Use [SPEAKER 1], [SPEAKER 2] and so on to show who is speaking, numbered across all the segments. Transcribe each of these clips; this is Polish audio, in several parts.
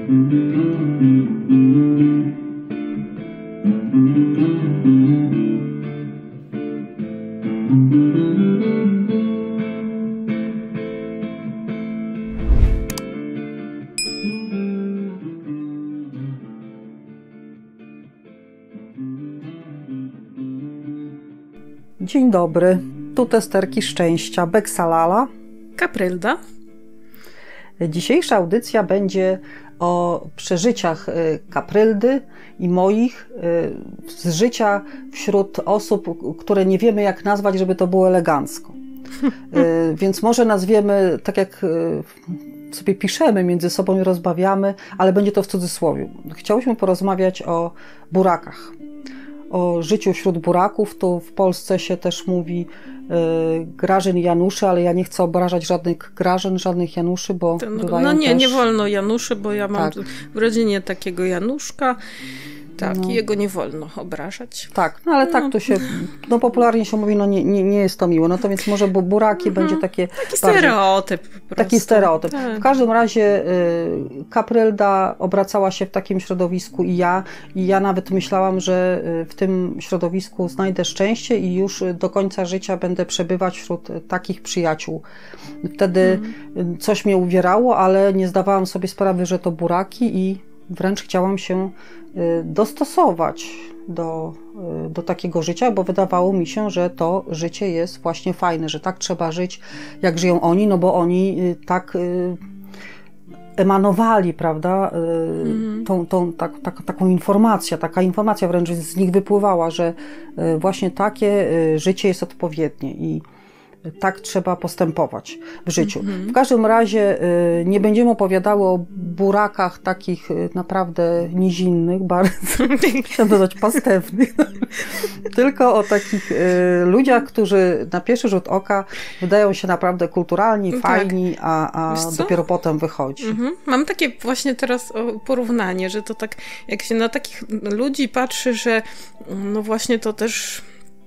[SPEAKER 1] Dzień dobry, tu testerki szczęścia, Beksalala,
[SPEAKER 2] Kaprylda.
[SPEAKER 1] Dzisiejsza audycja będzie o przeżyciach Kapryldy i moich z życia wśród osób, które nie wiemy jak nazwać, żeby to było elegancko. Więc może nazwiemy tak jak sobie piszemy między sobą i rozmawiamy, ale będzie to w cudzysłowie. Chciałyśmy porozmawiać o burakach. O życiu wśród buraków, to w Polsce się też mówi Grażyn i Januszy, ale ja nie chcę obrażać żadnych Grażyn, żadnych Januszy, bo bywają
[SPEAKER 2] nie wolno Januszy, bo ja mam w rodzinie takiego Januszka, i jego nie wolno obrażać.
[SPEAKER 1] Tak, ale tak to się, popularnie się mówi, nie jest to miło. To więc może, bo buraki będzie takie...
[SPEAKER 2] Taki stereotyp po prostu.
[SPEAKER 1] Taki stereotyp. Tak. W każdym razie Kaprylda obracała się w takim środowisku i ja nawet myślałam, że w tym środowisku znajdę szczęście i już do końca życia będę przebywać wśród takich przyjaciół. Wtedy coś mnie uwierało, ale nie zdawałam sobie sprawy, że to buraki i wręcz chciałam się dostosować do takiego życia, bo wydawało mi się, że to życie jest właśnie fajne, że tak trzeba żyć, jak żyją oni, bo oni tak emanowali, prawda, taką informację, taka informacja wręcz z nich wypływała, że właśnie takie życie jest odpowiednie i tak trzeba postępować w życiu. W każdym razie nie będziemy opowiadały o burakach takich naprawdę nizinnych, bardzo, chciałam dodać pastewnych, tylko o takich ludziach, którzy na pierwszy rzut oka wydają się naprawdę kulturalni, fajni, a dopiero potem wychodzi.
[SPEAKER 2] Mam takie właśnie teraz porównanie, że to tak, jak się na takich ludzi patrzy, że no właśnie to też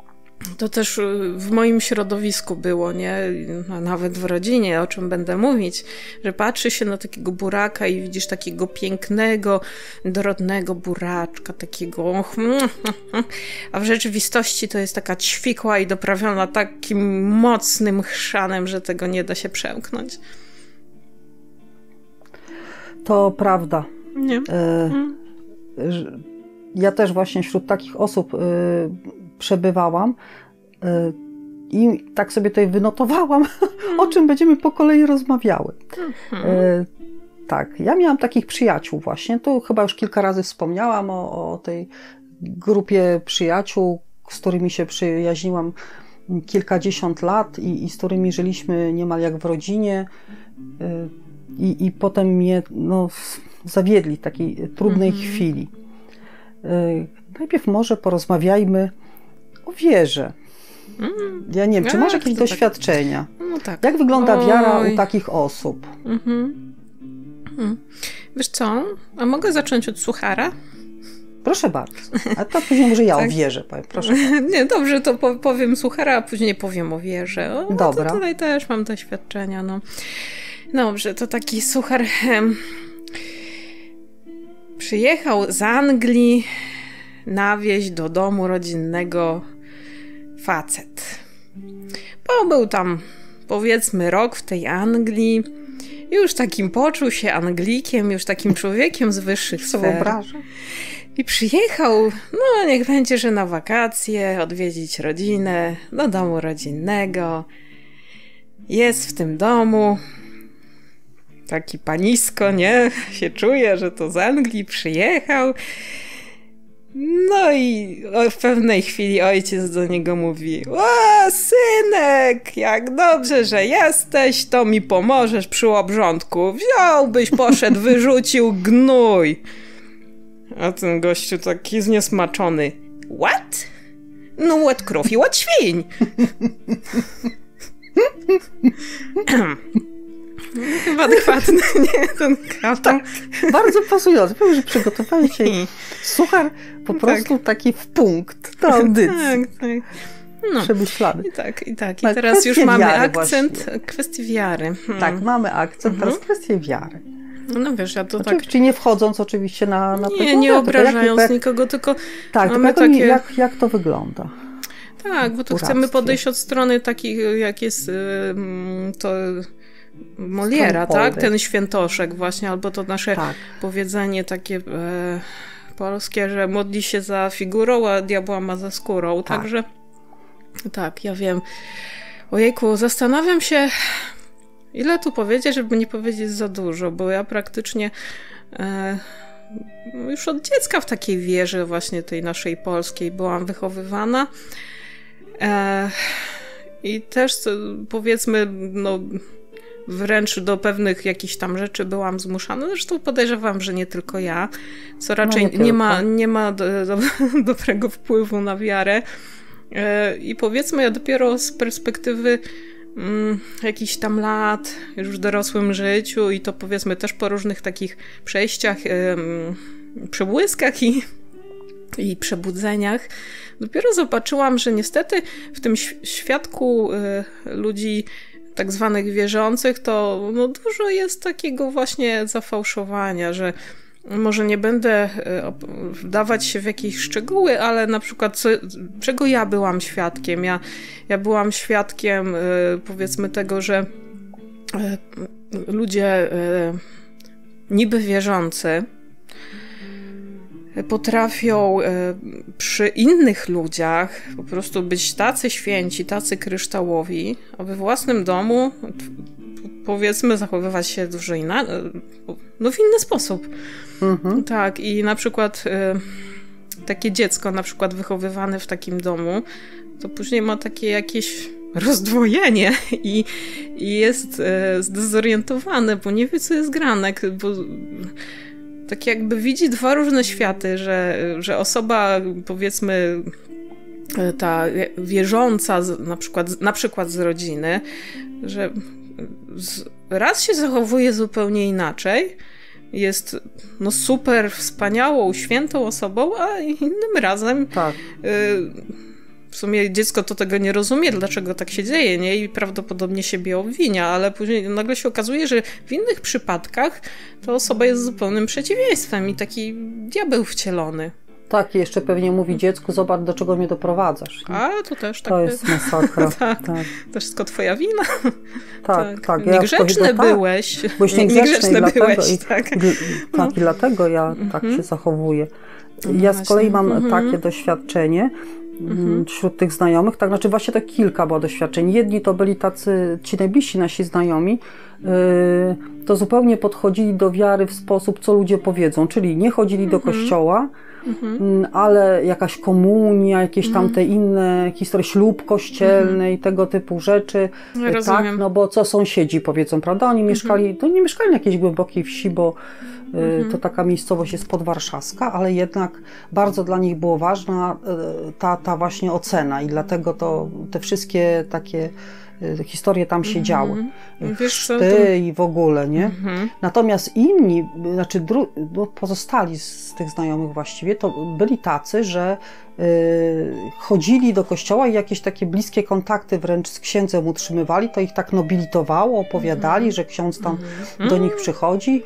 [SPEAKER 2] w moim środowisku było, nie? Nawet w rodzinie, o czym będę mówić, że patrzy się na takiego buraka i widzisz takiego pięknego, dorodnego buraczka, takiego a w rzeczywistości to jest taka ćwikła i doprawiona takim mocnym chrzanem, że tego nie da się przełknąć.
[SPEAKER 1] To prawda.
[SPEAKER 2] Nie?
[SPEAKER 1] Ja też właśnie wśród takich osób przebywałam i tak sobie tutaj wynotowałam, o czym będziemy po kolei rozmawiały. Tak, ja miałam takich przyjaciół właśnie, tu chyba już kilka razy wspomniałam o tej grupie przyjaciół, z którymi się przyjaźniłam kilkadziesiąt lat i z którymi żyliśmy niemal jak w rodzinie i potem mnie zawiedli w takiej trudnej chwili. Najpierw może porozmawiajmy o wierze. Ja nie wiem, czy masz jakieś doświadczenia?
[SPEAKER 2] No tak.
[SPEAKER 1] Jak wygląda wiara u takich osób?
[SPEAKER 2] Wiesz co? A mogę zacząć od suchara?
[SPEAKER 1] Proszę bardzo. A to później może ja o wierze powiem. Proszę bardzo.
[SPEAKER 2] Nie, dobrze, to powiem suchara, a później powiem o wierze.
[SPEAKER 1] Dobra.
[SPEAKER 2] To tutaj też mam doświadczenia. Dobrze, to taki suchar przyjechał z Anglii na wieś do domu rodzinnego facet. Pobył tam powiedzmy rok w tej Anglii. Już takim poczuł się Anglikiem, już takim człowiekiem z wyższych sfer. I przyjechał, niech będzie, że na wakacje, odwiedzić rodzinę, do domu rodzinnego. Jest w tym domu. Taki panisko, nie? Się czuje, że to z Anglii przyjechał. No i w pewnej chwili ojciec do niego mówi: o, synek, jak dobrze, że jesteś, to mi pomożesz przy obrządku. Wziąłbyś, poszedł, wyrzucił gnój. A ten gościu taki zniesmaczony: what? No ład krów i ład świń. Chyba adekwatny, nie? Ten kawałek.
[SPEAKER 1] Tak, bardzo pasujący. Powiem, że przygotowałeś się suchar po prostu taki w punkt do audycji.
[SPEAKER 2] Tak.
[SPEAKER 1] Przemyślany.
[SPEAKER 2] I teraz już mamy akcent
[SPEAKER 1] właśnie.
[SPEAKER 2] kwestii wiary.
[SPEAKER 1] Tak, mamy akcent, teraz kwestie wiary.
[SPEAKER 2] No wiesz, ja to
[SPEAKER 1] oczywiście, tak... nie wchodząc oczywiście na
[SPEAKER 2] nie obrażając nikogo, tylko
[SPEAKER 1] tak,
[SPEAKER 2] mamy
[SPEAKER 1] tylko
[SPEAKER 2] takie...
[SPEAKER 1] jak to wygląda.
[SPEAKER 2] Tak, bo tu chcemy podejść od strony takich, jak jest to Moliera, tak? Ten świętoszek właśnie, albo to nasze powiedzenie takie polskie, że modli się za figurą, a diabła ma za skórą.
[SPEAKER 1] Tak.
[SPEAKER 2] Także tak, ja wiem. Ojejku, zastanawiam się, ile tu powiedzieć, żeby nie powiedzieć za dużo, bo ja praktycznie już od dziecka w takiej wierze właśnie tej naszej polskiej byłam wychowywana. I też powiedzmy, no wręcz do pewnych jakichś tam rzeczy byłam zmuszana. Zresztą podejrzewam, że nie tylko ja, co raczej nie ma dobrego wpływu na wiarę. I powiedzmy, ja dopiero z perspektywy jakichś tam lat, już w dorosłym życiu i to powiedzmy też po różnych takich przejściach, przebłyskach i przebudzeniach, dopiero zobaczyłam, że niestety w tym świadku ludzi tak zwanych wierzących to no, dużo jest takiego właśnie zafałszowania, że może nie będę wdawać się w jakieś szczegóły, ale na przykład czego ja byłam świadkiem? Ja byłam świadkiem powiedzmy tego, że ludzie niby wierzący potrafią przy innych ludziach po prostu być tacy święci, tacy kryształowi, a we własnym domu powiedzmy zachowywać się dużo w inny sposób. Mhm. Tak, i na przykład takie dziecko na przykład wychowywane w takim domu, to później ma takie jakieś rozdwojenie i jest zdezorientowane, bo nie wie, co jest grane, bo tak jakby widzi dwa różne światy, że osoba powiedzmy ta wierząca na przykład z rodziny, że raz się zachowuje zupełnie inaczej, jest no super wspaniałą, świętą osobą, a innym razem w sumie dziecko to tego nie rozumie, dlaczego tak się dzieje, nie? I prawdopodobnie siebie obwinia, ale później nagle się okazuje, że w innych przypadkach ta osoba jest zupełnym przeciwieństwem i taki diabeł wcielony.
[SPEAKER 1] Tak, i jeszcze pewnie mówi dziecku, zobacz, do czego mnie doprowadzasz. Nie?
[SPEAKER 2] A, to też tak.
[SPEAKER 1] To jest masakra.
[SPEAKER 2] Tak. To wszystko twoja wina.
[SPEAKER 1] Tak.
[SPEAKER 2] Niegrzeczny byłeś.
[SPEAKER 1] Byłeś niegrzeczny
[SPEAKER 2] byłeś,
[SPEAKER 1] i dlatego ja tak się zachowuję. Ja z kolei mam takie doświadczenie wśród tych znajomych, tak, znaczy właśnie to kilka było doświadczeń. Jedni to byli ci najbliżsi nasi znajomi, to zupełnie podchodzili do wiary w sposób, co ludzie powiedzą, czyli nie chodzili do kościoła, ale jakaś komunia, jakieś tam te inne historie, ślub kościelny i tego typu rzeczy.
[SPEAKER 2] Rozumiem.
[SPEAKER 1] Tak, no bo co sąsiedzi powiedzą, prawda? Oni mieszkali, to nie mieszkali na jakiejś głębokiej wsi, bo to taka miejscowość jest podwarszawska, ale jednak bardzo dla nich było ważna ta właśnie ocena i dlatego to te wszystkie takie historie tam się działy. Chrzty i w ogóle, nie? Natomiast inni, znaczy pozostali z tych znajomych właściwie, to byli tacy, że chodzili do kościoła i jakieś takie bliskie kontakty wręcz z księdzem utrzymywali, to ich tak nobilitowało, opowiadali, że ksiądz tam do nich przychodzi,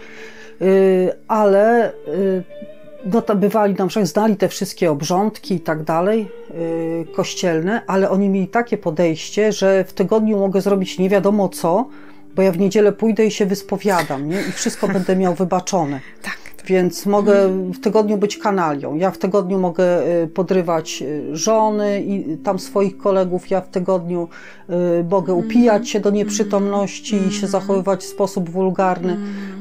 [SPEAKER 1] ale no to bywali na przykład, znali te wszystkie obrządki i tak dalej, kościelne, ale oni mieli takie podejście, że w tygodniu mogę zrobić nie wiadomo co, bo ja w niedzielę pójdę i się wyspowiadam, nie? I wszystko będę miał wybaczone.
[SPEAKER 2] Tak.
[SPEAKER 1] Więc mogę w tygodniu być kanalią. Ja w tygodniu mogę podrywać żony i tam swoich kolegów. Ja w tygodniu mogę upijać się do nieprzytomności i się zachowywać w sposób wulgarny.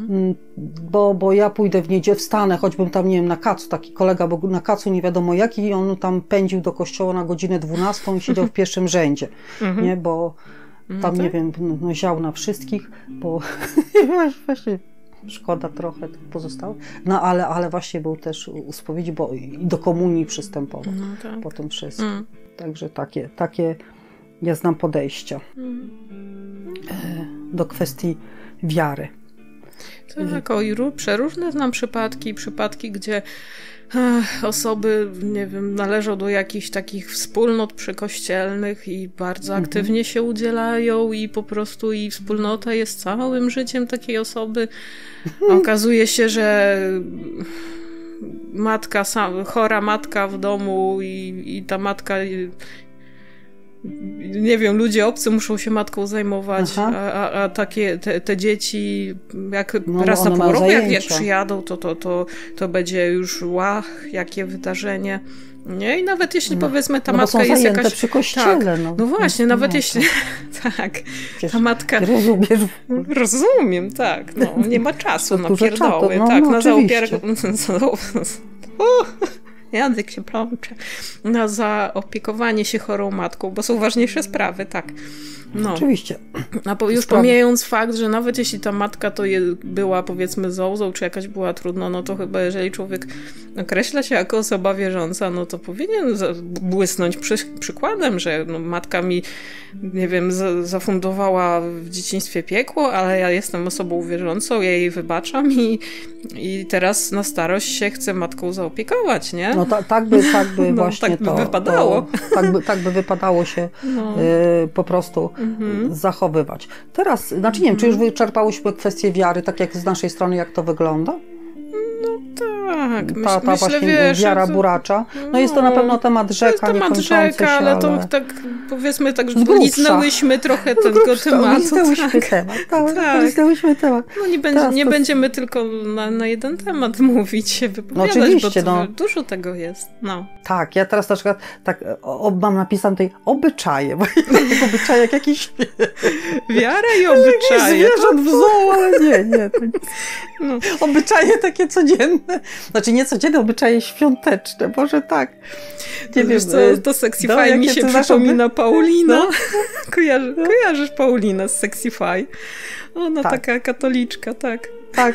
[SPEAKER 1] Bo ja pójdę w niedzielę, wstanę, choćbym tam, nie wiem, na kacu, taki kolega, bo na kacu nie wiadomo jaki, i on tam pędził do kościoła na godzinę 12 i siedział w pierwszym rzędzie, nie? Bo tam, nie wiem, no ział na wszystkich, bo właśnie szkoda trochę pozostałych. No ale właśnie był też u spowiedzi, bo i do komunii przystępował po tym wszystkim. Także takie ja znam podejścia do kwestii wiary.
[SPEAKER 2] Tak, przeróżne znam przypadki, gdzie osoby, nie wiem, należą do jakichś takich wspólnot przykościelnych i bardzo aktywnie się udzielają i po prostu i wspólnota jest całym życiem takiej osoby. Okazuje się, że chora matka w domu i ta matka, nie wiem, ludzie obcy muszą się matką zajmować, a takie te dzieci jak raz na pół roku jak przyjadą, to będzie już jakie wydarzenie. Nie? I nawet jeśli powiedzmy ta matka jest jakaś...
[SPEAKER 1] przy kościele.
[SPEAKER 2] No właśnie, nawet jeśli... Tak, ta matka... Rozumiem, tak. No, nie ma czasu na pierdoły. Na język się plącze. Na zaopiekowanie się chorą matką, bo są ważniejsze sprawy, tak. No.
[SPEAKER 1] Oczywiście.
[SPEAKER 2] A już pomijając fakt, że nawet jeśli ta matka to była powiedzmy zołzą, czy jakaś była trudna, no to chyba jeżeli człowiek określa się jako osoba wierząca, no to powinien błysnąć przykładem, że matka mi, nie wiem, zafundowała w dzieciństwie piekło, ale ja jestem osobą wierzącą, ja jej wybaczam i teraz na starość się chcę matką zaopiekować, nie?
[SPEAKER 1] No tak by właśnie
[SPEAKER 2] tak by wypadało.
[SPEAKER 1] Tak by wypadało się po prostu zachowywać. Teraz, znaczy nie wiem, czy już wyczerpałyśmy kwestię wiary, tak jak z naszej strony, jak to wygląda?
[SPEAKER 2] No tak.
[SPEAKER 1] Ta właśnie wiara buracza. No jest to na pewno temat rzeka,
[SPEAKER 2] to jest temat rzeka, ale to tak powiedzmy tak, że liznęłyśmy trochę tego tematu. Liznęłyśmy temat. No nie będziemy tylko na jeden temat mówić, się wypowiadać, no oczywiście, bo dużo tego jest. No.
[SPEAKER 1] Tak, ja teraz na przykład mam napisane tutaj obyczaje, bo obyczaje jak jakiś...
[SPEAKER 2] Wiara i obyczaje.
[SPEAKER 1] Zwierząt w zoo, ale nie. No. Obyczaje takie codzienne. Znaczy nie codzienne, obyczaje świąteczne, może tak.
[SPEAKER 2] Nie wiem, to Sexify mi się przypomina Paulina. No. Kojarzysz Paulinę z Sexify? Ona taka katoliczka, tak.
[SPEAKER 1] Tak.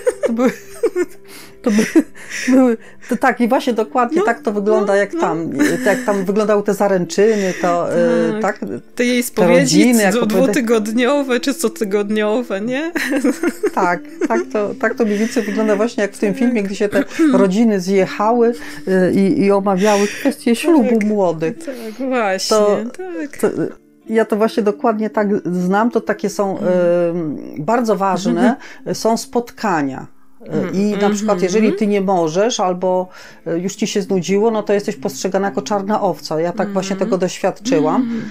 [SPEAKER 1] Tak, i właśnie dokładnie tak to wygląda, jak tam wyglądały te zaręczyny, to tak.
[SPEAKER 2] Te jej spowiedzi dwutygodniowe czy cotygodniowe, nie?
[SPEAKER 1] Tak to mniej więcej wygląda właśnie jak w tym filmie, gdy się te rodziny zjechały i omawiały kwestie ślubu młodych.
[SPEAKER 2] Tak, właśnie.
[SPEAKER 1] Ja to właśnie dokładnie tak znam, to takie są bardzo ważne, są spotkania. I na przykład jeżeli ty nie możesz albo już ci się znudziło, no to jesteś postrzegana jako czarna owca. Ja tak właśnie tego doświadczyłam.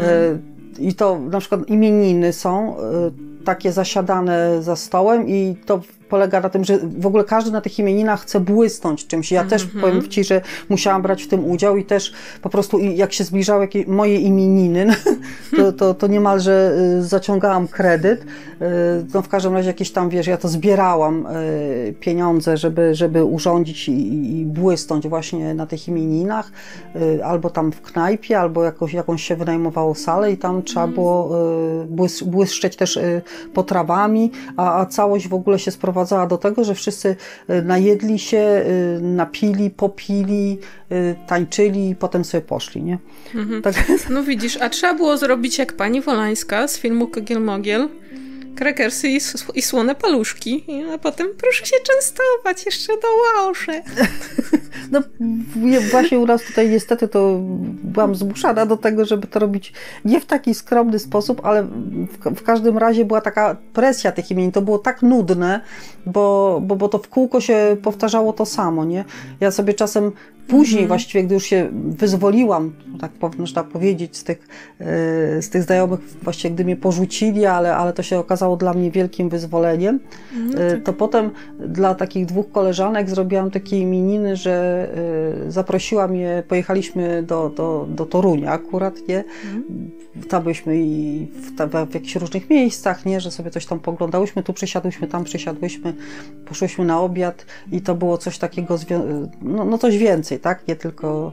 [SPEAKER 1] I to na przykład imieniny są takie zasiadane za stołem i to polega na tym, że w ogóle każdy na tych imieninach chce błysnąć czymś. Ja też powiem ci, że musiałam brać w tym udział i też po prostu jak się zbliżały moje imieniny, to niemalże zaciągałam kredyt. No w każdym razie jakieś tam, wiesz, ja to zbierałam pieniądze, żeby urządzić i błysnąć właśnie na tych imieninach, albo tam w knajpie, albo jakąś się wynajmowało salę i tam trzeba było błyszczeć też potrawami, a całość w ogóle się sprowadzała do tego, że wszyscy najedli się, napili, popili, tańczyli i potem sobie poszli, nie? Tak.
[SPEAKER 2] No widzisz, a trzeba było zrobić jak pani Wolańska z filmu Kogiel-Mogiel, krakersy i słone paluszki, a potem proszę się częstować, jeszcze dołożę.
[SPEAKER 1] No właśnie u nas tutaj niestety to byłam zmuszana do tego, żeby to robić nie w taki skromny sposób, ale w każdym razie była taka presja tych imienin, to było tak nudne, bo to w kółko się powtarzało to samo, nie? Ja sobie czasem później właściwie, gdy już się wyzwoliłam, tak można powiedzieć, z tych znajomych, właściwie gdy mnie porzucili, ale to się okazało dla mnie wielkim wyzwoleniem, to potem dla takich dwóch koleżanek zrobiłam takie imieniny, że zaprosiłam je, pojechaliśmy do Torunia akurat, nie? Tam byliśmy i w jakichś różnych miejscach, nie? Że sobie coś tam poglądałyśmy, tu przesiadłyśmy, tam przesiadłyśmy, poszłyśmy na obiad i to było coś takiego, no coś więcej, tak? Nie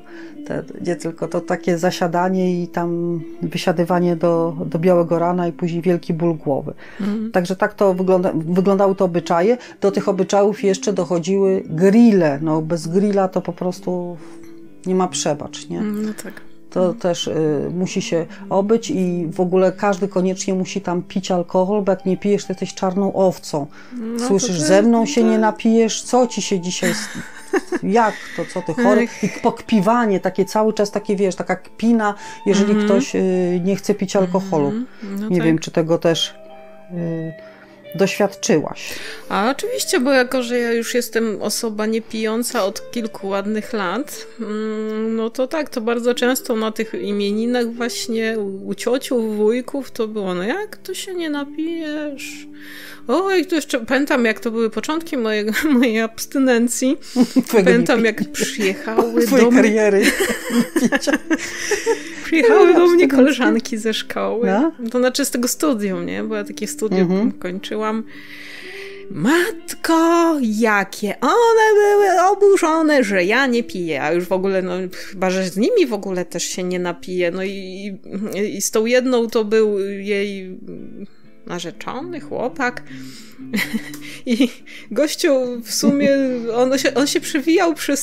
[SPEAKER 1] tylko to takie zasiadanie i tam wysiadywanie do białego rana i później wielki ból głowy. Także tak to wyglądały te obyczaje. Do tych obyczajów jeszcze dochodziły grille. No bez grilla to po prostu nie ma przebacz, nie?
[SPEAKER 2] No tak.
[SPEAKER 1] to też musi się obyć i w ogóle każdy koniecznie musi tam pić alkohol, bo jak nie pijesz, to jesteś czarną owcą. No, słyszysz, ze mną się nie napijesz, co ci się dzisiaj... Jak to, co ty chory? I pokpiwanie, takie cały czas takie, wiesz, taka kpina, jeżeli ktoś nie chce pić alkoholu.
[SPEAKER 2] No
[SPEAKER 1] nie wiem, czy tego też doświadczyłaś.
[SPEAKER 2] A oczywiście, bo jako, że ja już jestem osoba niepijąca od kilku ładnych lat, no to tak, to bardzo często na tych imieninach właśnie u ciociów, wujków to było, no jak to się nie napijesz? Oj, to jeszcze pamiętam, jak to były początki mojej abstynencji. Pamiętam, jak przyjechały do mnie...
[SPEAKER 1] kariery.
[SPEAKER 2] Przyjechały do mnie koleżanki ze szkoły. No? To znaczy z tego studium, nie? Bo ja takie studium kończyłam. Matko, jakie one były oburzone, że ja nie piję, a już w ogóle, no chyba, że z nimi w ogóle też się nie napiję. No i z tą jedną to był jej narzeczony chłopak i gościu w sumie, on się przewijał przez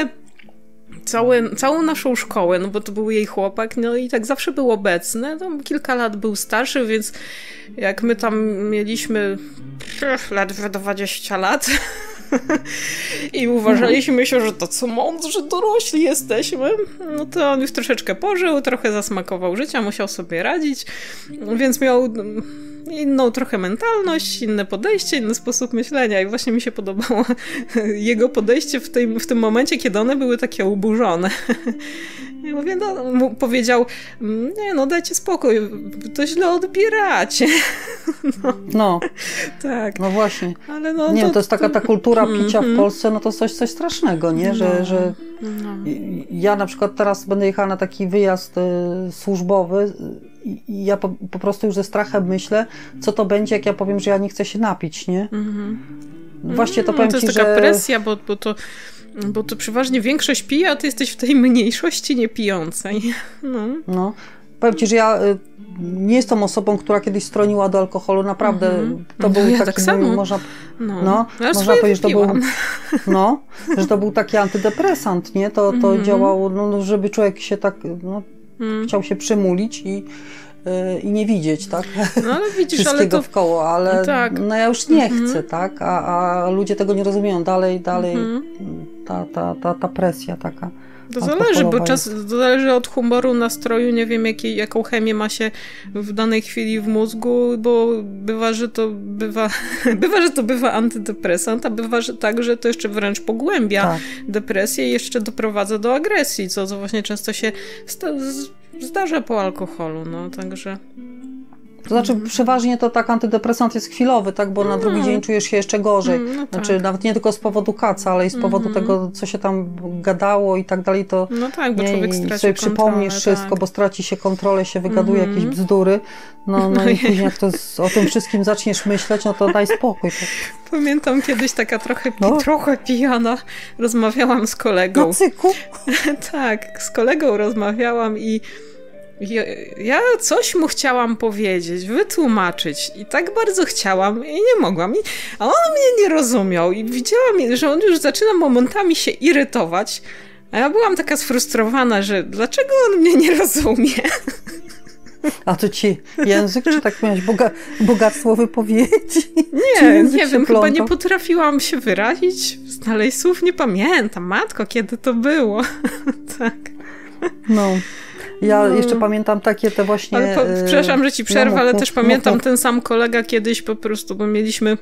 [SPEAKER 2] całą naszą szkołę, no bo to był jej chłopak, no i tak zawsze był obecny, tam kilka lat był starszy, więc jak my tam mieliśmy ledwie 20 lat i uważaliśmy się, że to co mądrzy dorośli jesteśmy, no to on już troszeczkę pożył, trochę zasmakował życia, musiał sobie radzić, więc miał inną trochę mentalność, inne podejście, inny sposób myślenia i właśnie mi się podobało jego podejście w tym momencie, kiedy one były takie uburzone. Ja mówię, no, powiedział, nie no, dajcie spokój, to źle odbieracie.
[SPEAKER 1] No.
[SPEAKER 2] Tak.
[SPEAKER 1] No właśnie.
[SPEAKER 2] Ale no,
[SPEAKER 1] nie, to jest taka ta kultura picia w Polsce, no to coś strasznego, nie? Że ja na przykład teraz będę jechała na taki wyjazd służbowy i ja po prostu już ze strachem myślę, co to będzie, jak ja powiem, że ja nie chcę się napić, nie? Właśnie to powiem
[SPEAKER 2] to jest
[SPEAKER 1] ci,
[SPEAKER 2] taka presja, bo to przeważnie większość pije, a ty jesteś w tej mniejszości niepijącej.
[SPEAKER 1] No. Powiem ci, że ja nie jestem osobą, która kiedyś stroniła do alkoholu, naprawdę. To był taki,
[SPEAKER 2] tak samo.
[SPEAKER 1] można powiedzieć, że to był, że to był taki antydepresant, nie? To działało, żeby człowiek się tak, chciał się przymulić i nie widzieć, tak? No ale widzisz, wszystkiego wkoło, ale no ja już nie chcę, tak? A ludzie tego nie rozumieją. Dalej ta presja taka.
[SPEAKER 2] To zależy, bo zależy od humoru, nastroju, nie wiem jaką chemię ma się w danej chwili w mózgu, bo bywa, że to bywa antydepresant, a bywa, że tak, że to jeszcze wręcz pogłębia depresję i jeszcze doprowadza do agresji, co właśnie często się zdarza po alkoholu, no także...
[SPEAKER 1] To znaczy przeważnie to tak antydepresant jest chwilowy, tak, bo na drugi dzień czujesz się jeszcze gorzej. Znaczy nawet nie tylko z powodu kaca, ale i z powodu tego, co się tam gadało i tak dalej, to
[SPEAKER 2] bo człowiek straci
[SPEAKER 1] sobie przypomnisz wszystko, bo straci się kontrolę, się wygaduje jakieś bzdury. No i później jak o tym wszystkim zaczniesz myśleć, no to daj spokój. Tak.
[SPEAKER 2] Pamiętam kiedyś taka trochę pijana, rozmawiałam z kolegą.
[SPEAKER 1] Na cyku?
[SPEAKER 2] Tak, z kolegą rozmawiałam i ja coś mu chciałam powiedzieć, wytłumaczyć i tak bardzo chciałam i nie mogłam. A on mnie nie rozumiał i widziałam, że on już zaczyna momentami się irytować, a ja byłam taka sfrustrowana, że dlaczego on mnie nie rozumie?
[SPEAKER 1] A to ci język, czy tak miałeś bogactwo wypowiedzi?
[SPEAKER 2] Nie wiem, chyba nie potrafiłam się wyrazić, znaleźć słów, nie pamiętam. Matko, kiedy to było? Tak.
[SPEAKER 1] No. Ja jeszcze pamiętam takie te właśnie...
[SPEAKER 2] przepraszam, że ci przerwę, ale też pamiętam ten sam kolega kiedyś po prostu, bo mieliśmy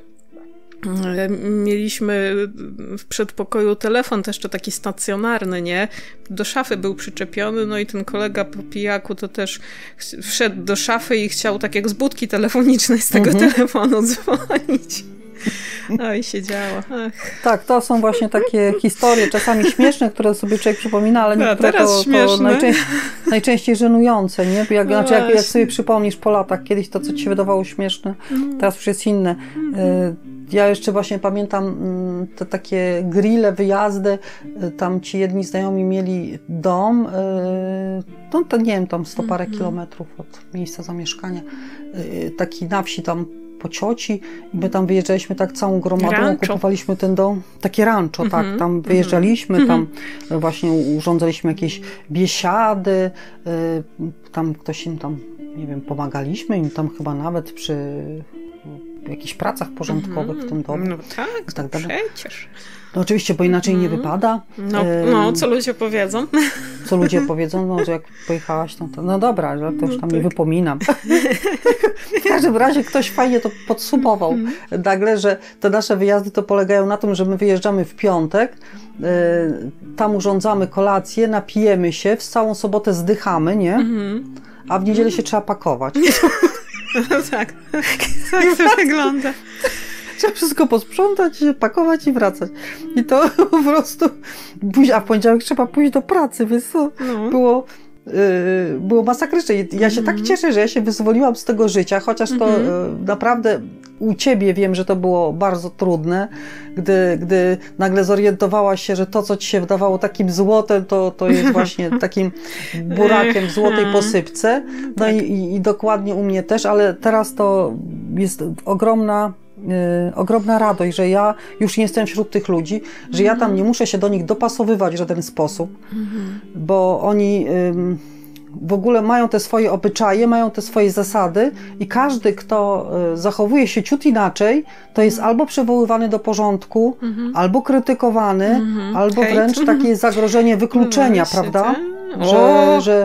[SPEAKER 2] w przedpokoju telefon też to taki stacjonarny, nie? Do szafy był przyczepiony, no i ten kolega po pijaku to też wszedł do szafy i chciał tak jak z budki telefonicznej z tego telefonu dzwonić. No i się działo.
[SPEAKER 1] Tak, to są właśnie takie historie, czasami śmieszne, które sobie człowiek przypomina, ale niektóre to najczęściej żenujące, nie? Jak sobie przypomnisz po latach, kiedyś to, co ci się wydawało śmieszne, teraz już jest inne. Ja jeszcze właśnie pamiętam te takie grille, wyjazdy, tam ci jedni znajomi mieli dom, to nie wiem, tam 100 parę kilometrów od miejsca zamieszkania, taki na wsi tam po cioci i my tam wyjeżdżaliśmy tak całą gromadą,
[SPEAKER 2] Rancho.
[SPEAKER 1] okupowaliśmy ten dom, takie rancho, tak, tam wyjeżdżaliśmy, tam właśnie urządzaliśmy jakieś biesiady, tam ktoś im tam, nie wiem, pomagaliśmy im tam chyba nawet przy jakichś pracach porządkowych w tym domu.
[SPEAKER 2] No tak,
[SPEAKER 1] tak dalej.
[SPEAKER 2] przecież.
[SPEAKER 1] No oczywiście, bo inaczej nie wypada.
[SPEAKER 2] No, co ludzie powiedzą?
[SPEAKER 1] Co ludzie powiedzą, no, że jak pojechałaś, no dobra, ale to już tam nie wypominam. W każdym razie ktoś fajnie to podsumował nagle, że te nasze wyjazdy to polegają na tym, że my wyjeżdżamy w piątek, tam urządzamy kolację, napijemy się, w całą sobotę zdychamy, nie? A w niedzielę się trzeba pakować.
[SPEAKER 2] No tak, tak to wygląda.
[SPEAKER 1] Trzeba wszystko posprzątać, pakować i wracać. I to po prostu a w poniedziałek trzeba pójść do pracy, więc to było masakryczne. I ja się tak cieszę, że ja się wyzwoliłam z tego życia, chociaż to naprawdę u ciebie wiem, że to było bardzo trudne, gdy nagle zorientowałaś się, że to, co ci się wydawało takim złotem, to jest właśnie takim burakiem w złotej posypce. No i dokładnie u mnie też, ale teraz to jest ogromna radość, że ja już nie jestem wśród tych ludzi, że ja tam nie muszę się do nich dopasowywać w żaden sposób, bo oni w ogóle mają te swoje obyczaje, mają te swoje zasady i każdy, kto zachowuje się ciut inaczej, to jest albo przywoływany do porządku, albo krytykowany, albo wręcz takie zagrożenie wykluczenia, prawda? Że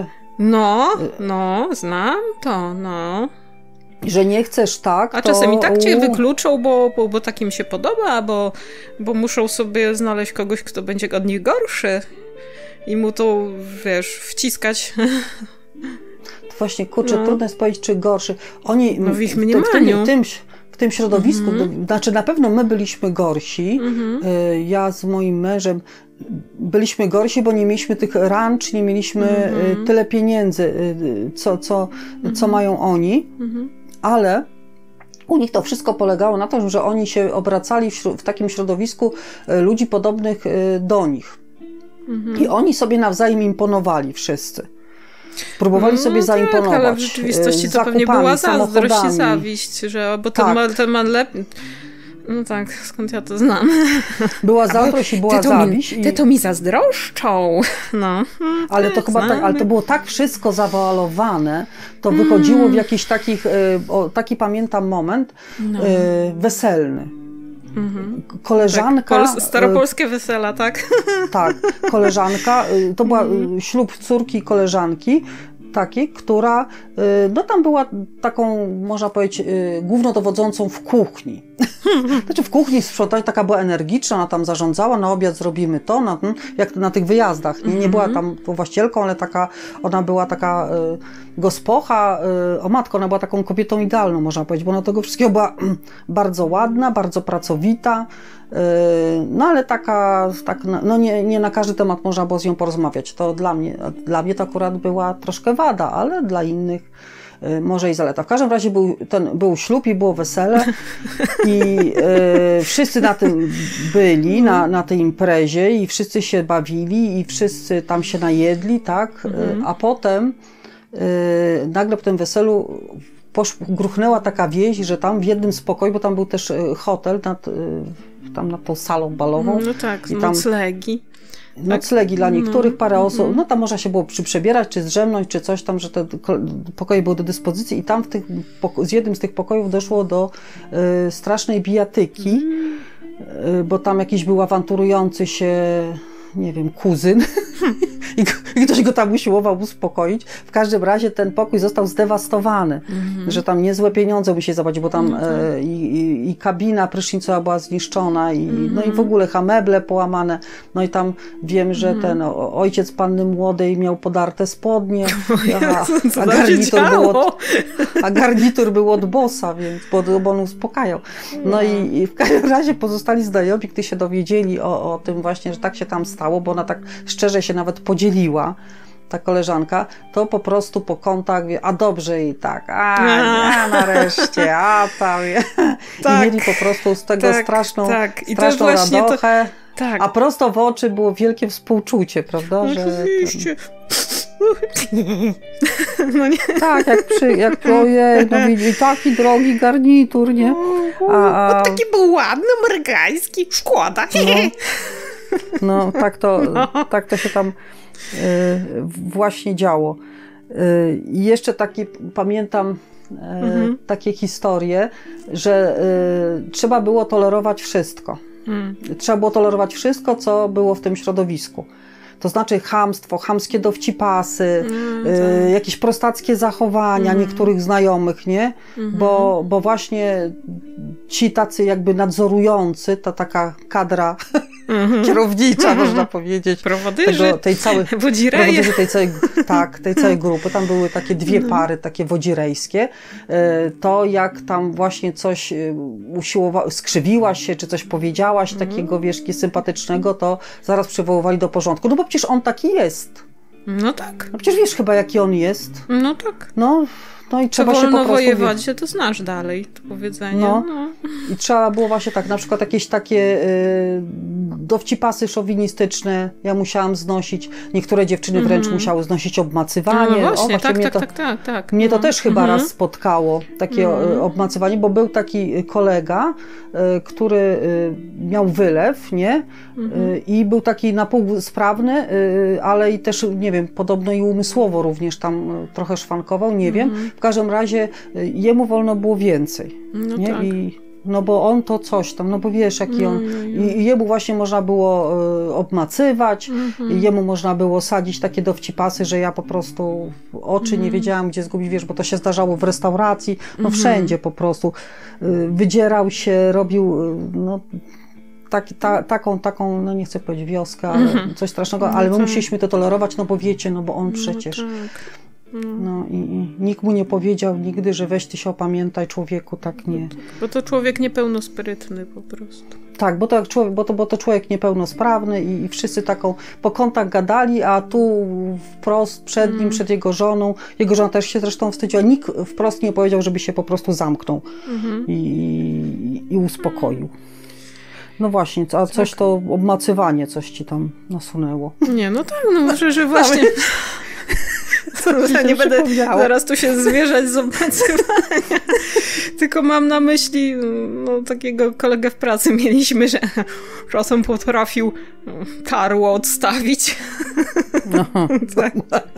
[SPEAKER 2] No, znam to, no.
[SPEAKER 1] Że nie chcesz tak,
[SPEAKER 2] a czasem i tak cię wykluczą, bo tak im się podoba, bo muszą sobie znaleźć kogoś, kto będzie od nich gorszy i mu to, wiesz, wciskać.
[SPEAKER 1] To właśnie, kurczę, trudno jest powiedzieć, czy gorszy. Oni
[SPEAKER 2] w ich mniemaniu.
[SPEAKER 1] W tym środowisku, znaczy na pewno my byliśmy gorsi. Ja z moim mężem byliśmy gorsi, bo nie mieliśmy tych ranch, nie mieliśmy tyle pieniędzy, co mają oni. Ale u nich to wszystko polegało na tym, że oni się obracali w takim środowisku ludzi podobnych do nich. I oni sobie nawzajem imponowali wszyscy. Próbowali sobie zaimponować.
[SPEAKER 2] Tak, ale w rzeczywistości to pewnie była zazdrość i zawiść, że bo ten man lepiej. No tak, skąd ja to znam?
[SPEAKER 1] Była zazdrość i była zawiść.
[SPEAKER 2] Te to mi zazdroszczą. No.
[SPEAKER 1] Ale to chyba tak, ale to było tak wszystko zawoalowane, to wychodziło w jakichś takich, taki pamiętam moment, weselny. Koleżanka...
[SPEAKER 2] Tak, staropolskie wesela, tak?
[SPEAKER 1] Tak, koleżanka, to była ślub córki koleżanki, takiej, która no tam była taką, można powiedzieć, głównodowodzącą w kuchni. Znaczy w kuchni sprzątać, taka była energiczna, ona tam zarządzała, na obiad zrobimy to, jak na tych wyjazdach. Nie była tam właścicielką, ale ona była taka gospocha, o matko, ona była taką kobietą idealną, można powiedzieć, bo ona tego wszystkiego była bardzo ładna, bardzo pracowita, no ale no nie na każdy temat można było z nią porozmawiać. To dla mnie to akurat była troszkę wada, ale dla innych może i zaleta. W każdym razie był ślub i było wesele i wszyscy na tym byli, na tej imprezie i wszyscy się bawili i wszyscy tam się najedli, tak? A potem nagle po tym weselu gruchnęła taka wieść, że tam w jednym z pokoi, bo tam był też hotel tam nad tą salą balową.
[SPEAKER 2] No tak,
[SPEAKER 1] i tam
[SPEAKER 2] noclegi.
[SPEAKER 1] Noclegi dla niektórych, parę osób, no tam można się było przebierać, czy zdrzemnąć, czy coś tam, że te pokoje były do dyspozycji i tam z jednym z tych pokojów doszło do strasznej bijatyki, bo tam jakiś był awanturujący się, nie wiem, kuzyn i ktoś go tam usiłował uspokoić. W każdym razie ten pokój został zdewastowany, że tam niezłe pieniądze musi zapłacić, bo tam i kabina prysznicowa była zniszczona no i w ogóle meble połamane. No i tam wiem, że ten ojciec panny młodej miał podarte spodnie, a garnitur był od bossa, więc bo on uspokajał. No i w każdym razie pozostali znajomi, gdy się dowiedzieli o tym właśnie, że tak się tam stało, bo ona tak szczerze się nawet podzieliła, ta koleżanka, to po prostu po kątach, a dobrze i tak, nareszcie, tam. I mieli po prostu z tego straszną radochę, a prosto w oczy było wielkie współczucie, prawda?
[SPEAKER 2] Oczywiście. No nie.
[SPEAKER 1] Tak, ojej, no i taki drogi garnitur, nie?
[SPEAKER 2] No, taki był ładny, amerykański, szkoda.
[SPEAKER 1] No, tak to się tam właśnie działo. I jeszcze pamiętam takie historie, że trzeba było tolerować wszystko. Trzeba było tolerować wszystko, co było w tym środowisku. To znaczy chamstwo, chamskie dowcipasy, jakieś prostackie zachowania niektórych znajomych, nie? Bo właśnie ci tacy jakby nadzorujący, ta taka kadra kierownicza, można powiedzieć.
[SPEAKER 2] Prowodyrzy,
[SPEAKER 1] tej całej grupy. Tam były takie dwie pary, takie wodzirejskie. To jak tam właśnie coś skrzywiłaś się, czy coś powiedziałaś takiego, wiesz, sympatycznego, to zaraz przywoływali do porządku. No bo przecież on taki jest.
[SPEAKER 2] No tak.
[SPEAKER 1] No przecież wiesz chyba, jaki on jest.
[SPEAKER 2] No tak.
[SPEAKER 1] No i trzeba się po prostu...
[SPEAKER 2] wojewać, się to znasz dalej, to powiedzenie. No.
[SPEAKER 1] I trzeba było właśnie tak, na przykład jakieś takie dowcipasy szowinistyczne ja musiałam znosić. Niektóre dziewczyny wręcz musiały znosić obmacywanie.
[SPEAKER 2] No właśnie,
[SPEAKER 1] tak. Mnie to też chyba raz spotkało, takie obmacywanie, bo był taki kolega, który miał wylew, nie? I był taki na pół sprawny, ale i też, nie wiem, podobno i umysłowo również tam trochę szwankował, nie wiem. W każdym razie jemu wolno było więcej.
[SPEAKER 2] No
[SPEAKER 1] nie?
[SPEAKER 2] tak.
[SPEAKER 1] No bo on to coś tam, no bo wiesz jaki on. I jemu właśnie można było obmacywać, i jemu można było sadzić takie dowcipasy, że ja po prostu oczy nie wiedziałam gdzie zgubić, wiesz, bo to się zdarzało w restauracji, no wszędzie po prostu. Wydzierał się, robił, no taką, no nie chcę powiedzieć wioskę, ale coś strasznego, ale my musieliśmy to tolerować, no bo wiecie, no bo on przecież... No i nikt mu nie powiedział nigdy, że weź ty się opamiętaj człowieku, tak nie.
[SPEAKER 2] Bo to człowiek niepełnosprytny po prostu.
[SPEAKER 1] Tak, bo to człowiek niepełnosprawny i wszyscy taką po kątach gadali, a tu wprost przed nim, przed jego żoną też się zresztą wstydziła, nikt wprost nie powiedział, żeby się po prostu zamknął i uspokoił. No właśnie, a coś to obmacywanie coś ci tam nasunęło.
[SPEAKER 2] Nie, no tak, no może, że właśnie... Ja nie będę zaraz tu się zwierzać z obmacywania. Tylko mam na myśli, no takiego kolegę w pracy mieliśmy, że czasem potrafił karło odstawić. No. Tak.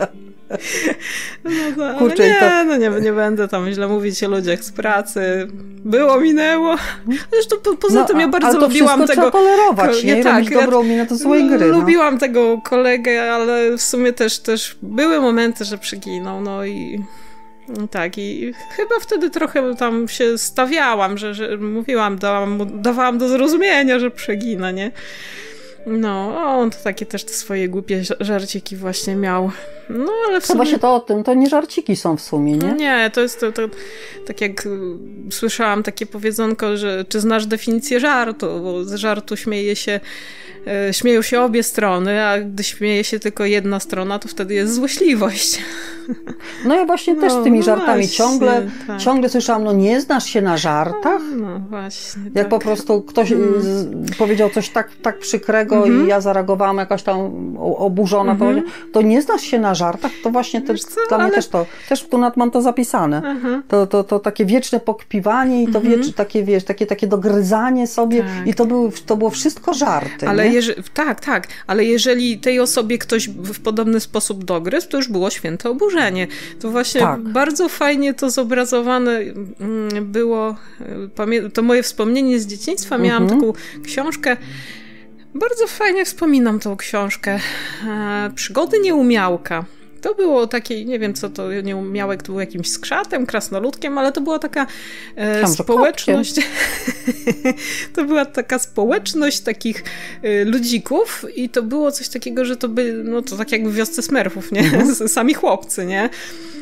[SPEAKER 2] No, kurczę, nie będę tam źle mówić o ludziach z pracy. Było, minęło. Zresztą poza tym ja bardzo lubiłam tego...
[SPEAKER 1] trzeba tolerować, nie? Tak, robić dobrą minę do złej gry.
[SPEAKER 2] Lubiłam tego kolegę, ale w sumie też były momenty, że przeginął, no i... Tak, i chyba wtedy trochę tam się stawiałam, że mówiłam, dawałam do zrozumienia, że przegina, nie? No, on to takie też te swoje głupie żarciki właśnie miał. No, ale w sumie...
[SPEAKER 1] Właśnie to o tym, to nie żarciki są w sumie, nie?
[SPEAKER 2] Nie, to jest to tak jak słyszałam takie powiedzonko, że czy znasz definicję żartu, bo z żartu śmieją się obie strony, a gdy śmieje się tylko jedna strona, to wtedy jest złośliwość.
[SPEAKER 1] No ja właśnie też z tymi żartami ciągle słyszałam, no nie znasz się na żartach?
[SPEAKER 2] No właśnie.
[SPEAKER 1] Jak po prostu ktoś powiedział coś tak przykrego i ja zareagowałam jakaś tam oburzona, to nie znasz się na żartach? To właśnie dla mnie też tu mam to zapisane. To takie wieczne pokpiwanie i to takie dogryzanie sobie i to było wszystko żarty.
[SPEAKER 2] Ale tak, ale jeżeli tej osobie ktoś w podobny sposób dogryzł, to już było święte oburzenie. To właśnie bardzo fajnie to zobrazowane było. To moje wspomnienie z dzieciństwa. Miałam taką książkę. Bardzo fajnie wspominam tą książkę. Przygody nieumiałka. To było takie, nie wiem co to, nieumiałek to był jakimś skrzatem, krasnoludkiem, ale to była taka społeczność. To była taka społeczność takich ludzików i to było coś takiego, że to no to tak jak w wiosce Smurfów, nie? Sami chłopcy, nie?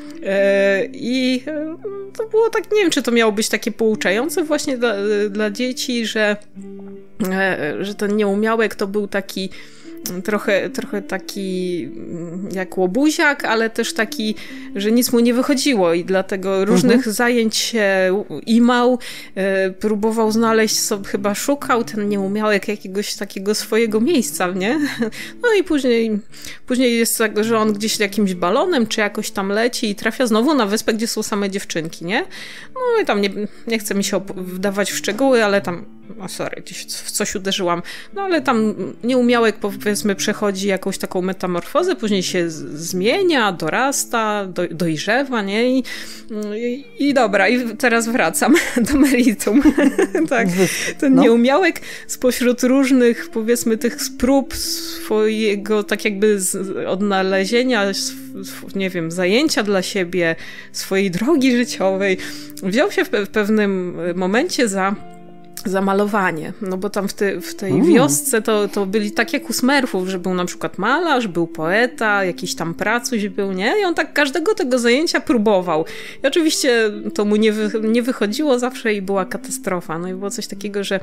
[SPEAKER 2] I to było tak, nie wiem, czy to miało być takie pouczające właśnie dla dzieci, że ten nieumiałek to był taki trochę taki jak łobuziak, ale też taki, że nic mu nie wychodziło i dlatego różnych zajęć się imał, próbował znaleźć sobie, chyba szukał ten nieumiałek jakiegoś takiego swojego miejsca, nie? No i później jest tak, że on gdzieś jakimś balonem czy jakoś tam leci i trafia znowu na wyspę, gdzie są same dziewczynki, nie? No i tam nie chce mi się wdawać w szczegóły, ale tam, gdzieś w coś uderzyłam, no ale tam nieumiałek, powiedzmy, przechodzi jakąś taką metamorfozę, później się zmienia, dorasta, dojrzewa, nie? I dobra, i teraz wracam do meritum. Tak, ten nieumiałek spośród różnych, powiedzmy, tych prób swojego, tak jakby odnalezienia, nie wiem, zajęcia dla siebie, swojej drogi życiowej, wziął się w pewnym momencie za malowanie, no bo tam w tej wiosce to byli tak jak u Smurfów, że był na przykład malarz, był poeta, jakiś tam pracuś był, nie? I on tak każdego tego zajęcia próbował. I oczywiście to mu nie wychodziło zawsze i była katastrofa. No i było coś takiego, że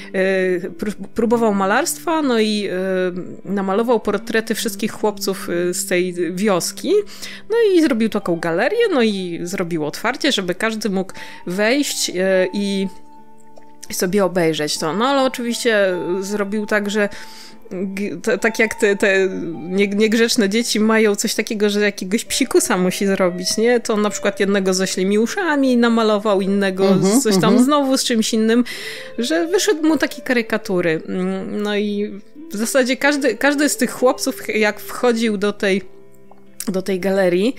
[SPEAKER 2] próbował malarstwa, no i namalował portrety wszystkich chłopców z tej wioski, no i zrobił taką galerię, no i zrobił otwarcie, żeby każdy mógł wejść i sobie obejrzeć to. No ale oczywiście zrobił tak, że tak jak te niegrzeczne dzieci mają coś takiego, że jakiegoś psikusa musi zrobić, nie? To on na przykład jednego z oślimi uszami namalował, innego coś tam znowu z czymś innym, że wyszedł mu takie karykatury. No i w zasadzie każdy z tych chłopców, jak wchodził do tej galerii,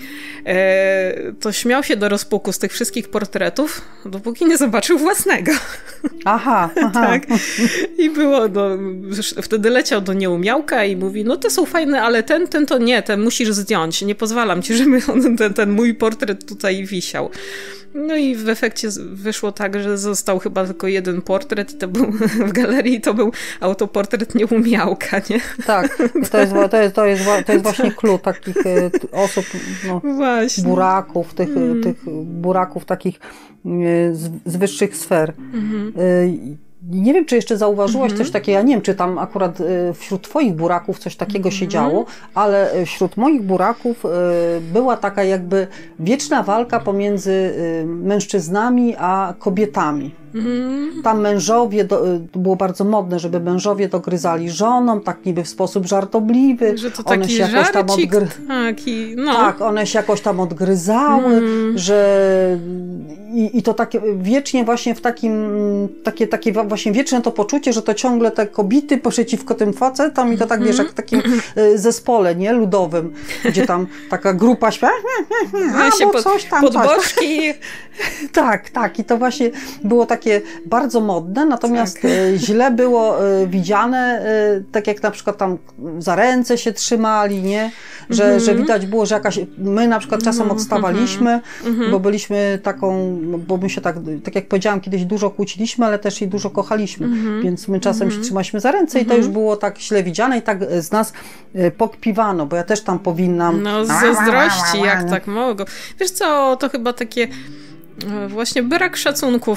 [SPEAKER 2] to śmiał się do rozpuku z tych wszystkich portretów, dopóki nie zobaczył własnego.
[SPEAKER 1] Aha.
[SPEAKER 2] Tak. I było, wtedy leciał do nieumiałka i mówi, no te są fajne, ale ten to nie, ten musisz zdjąć, nie pozwalam ci, żeby ten mój portret tutaj wisiał. No i w efekcie wyszło tak, że został chyba tylko jeden portret i to był w galerii, to był autoportret nieumiałka, nie?
[SPEAKER 1] Tak, to jest właśnie clue takich osób, buraków, tych buraków takich z wyższych sfer. Nie wiem, czy jeszcze zauważyłaś coś takiego, ja nie wiem, czy tam akurat wśród twoich buraków coś takiego się działo, ale wśród moich buraków była taka jakby wieczna walka pomiędzy mężczyznami a kobietami. Tam mężowie, było bardzo modne, żeby mężowie dogryzali żonom, tak niby w sposób żartobliwy.
[SPEAKER 2] Że to taki żarcik,
[SPEAKER 1] tak, one się jakoś tam odgryzały, że i to takie wiecznie właśnie w takie właśnie wieczne to poczucie, że to ciągle te kobiety przeciwko tym facetom i to tak, wiesz, jak w takim zespole, nie, ludowym, gdzie tam taka grupa śpiewa, coś tam,
[SPEAKER 2] pod boczki.
[SPEAKER 1] Tak, i to właśnie było takie bardzo modne, natomiast źle było widziane, tak jak na przykład tam za ręce się trzymali, nie? Że widać było, że my na przykład czasem odstawaliśmy, bo byliśmy bo my się tak jak powiedziałam, kiedyś dużo kłóciliśmy, ale też i dużo kochaliśmy, więc my czasem się trzymaliśmy za ręce i to już było tak źle widziane i tak z nas pokpiwano, bo ja też tam powinnam...
[SPEAKER 2] No z zazdrości, jak tak mogą. Wiesz co, to chyba takie... Właśnie brak szacunku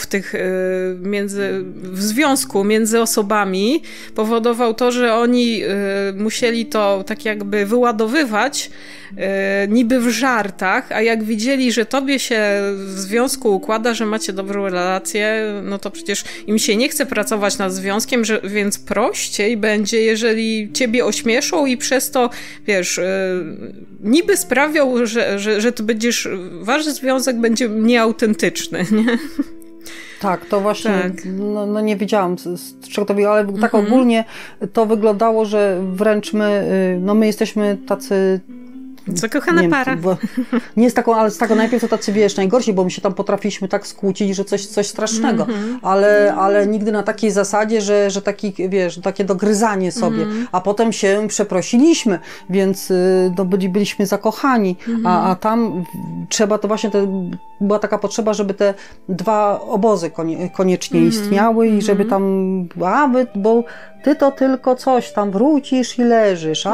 [SPEAKER 2] w związku między osobami powodował to, że oni musieli to tak jakby wyładowywać niby w żartach, a jak widzieli, że tobie się w związku układa, że macie dobrą relację, no to przecież im się nie chce pracować nad związkiem, więc prościej będzie, jeżeli ciebie ośmieszą i przez to, wiesz, niby sprawią, że ty będziesz, wasz związek będzie nieautentyczny, nie?
[SPEAKER 1] Tak, to właśnie, no nie wiedziałam z czego to było, ale tak ogólnie to wyglądało, że wręcz my jesteśmy tacy...
[SPEAKER 2] Zakochana para.
[SPEAKER 1] Nie z taką, ale z taką najpierw to tacy, wiesz, najgorsi, bo my się tam potrafiliśmy tak skłócić, że coś strasznego, ale nigdy na takiej zasadzie, że taki, wiesz, takie dogryzanie sobie, a potem się przeprosiliśmy, więc byliśmy zakochani, a tam trzeba to właśnie, była taka potrzeba, żeby te dwa obozy koniecznie istniały i żeby tam, bo ty to tylko coś tam wrócisz i leżysz,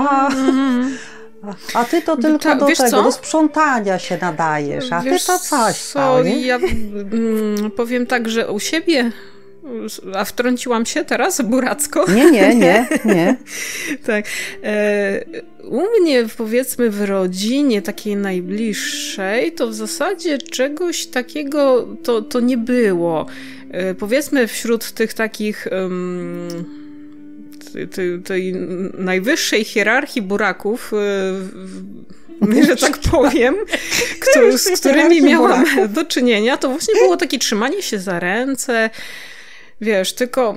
[SPEAKER 1] a ty to tylko do sprzątania się nadajesz, a ty to coś.
[SPEAKER 2] Ja powiem tak, że u siebie A wtrąciłam się teraz, buracko?
[SPEAKER 1] Nie.
[SPEAKER 2] Tak. U mnie, powiedzmy, w rodzinie takiej najbliższej, to w zasadzie czegoś takiego to nie było. Powiedzmy, wśród tych takich tej najwyższej hierarchii buraków, że tak powiem, z którymi miałam do czynienia, to właśnie było takie trzymanie się za ręce, wiesz, tylko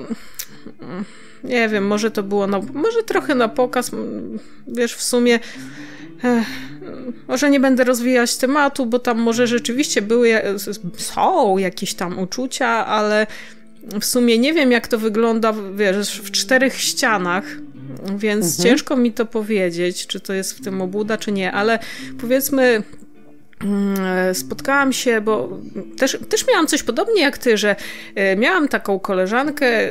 [SPEAKER 2] nie wiem, może to było, może trochę na pokaz, wiesz, w sumie może nie będę rozwijać tematu, bo tam może rzeczywiście są jakieś tam uczucia, ale w sumie nie wiem, jak to wygląda, wiesz, w 4 ścianach, więc ciężko mi to powiedzieć, czy to jest w tym obłuda, czy nie, ale powiedzmy, spotkałam się, bo też miałam coś podobnie jak ty, że miałam taką koleżankę,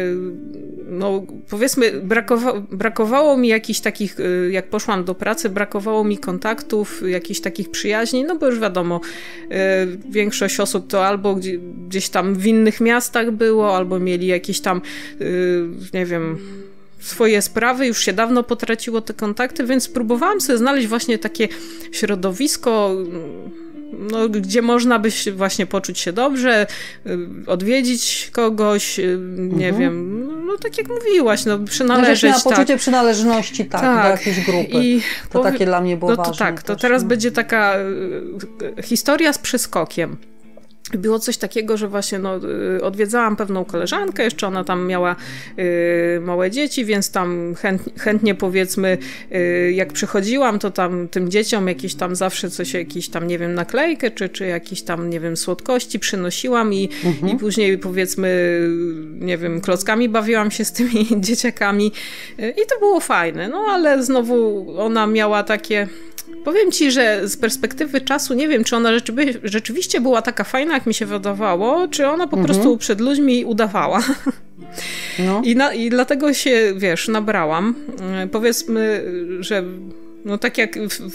[SPEAKER 2] no powiedzmy brakowało mi jakichś takich, jak poszłam do pracy, brakowało mi kontaktów, jakichś takich przyjaźni, no bo już wiadomo, większość osób to albo gdzieś tam w innych miastach było, albo mieli jakieś tam, nie wiem, swoje sprawy, już się dawno potraciło te kontakty, więc próbowałam sobie znaleźć właśnie takie środowisko, no, gdzie można by się właśnie poczuć się dobrze, odwiedzić kogoś, nie wiem, no tak jak mówiłaś, no przynależeć.
[SPEAKER 1] No, poczucie przynależności, tak, do jakiejś grupy. To takie dla mnie było ważne.
[SPEAKER 2] Tak, to teraz będzie taka historia z przeskokiem. Było coś takiego, że właśnie odwiedzałam pewną koleżankę, jeszcze ona tam miała małe dzieci, więc tam chętnie powiedzmy, jak przychodziłam, to tam tym dzieciom jakieś tam zawsze coś, jakiś tam, nie wiem, naklejkę, czy jakieś tam, nie wiem, słodkości przynosiłam i później powiedzmy, nie wiem, klockami bawiłam się z tymi dzieciakami i to było fajne, no ale znowu ona miała takie... Powiem ci, że z perspektywy czasu nie wiem, czy ona rzeczywiście była taka fajna, jak mi się wydawało, czy ona po prostu przed ludźmi udawała. No. I dlatego się, wiesz, nabrałam. Powiedzmy, że no tak jak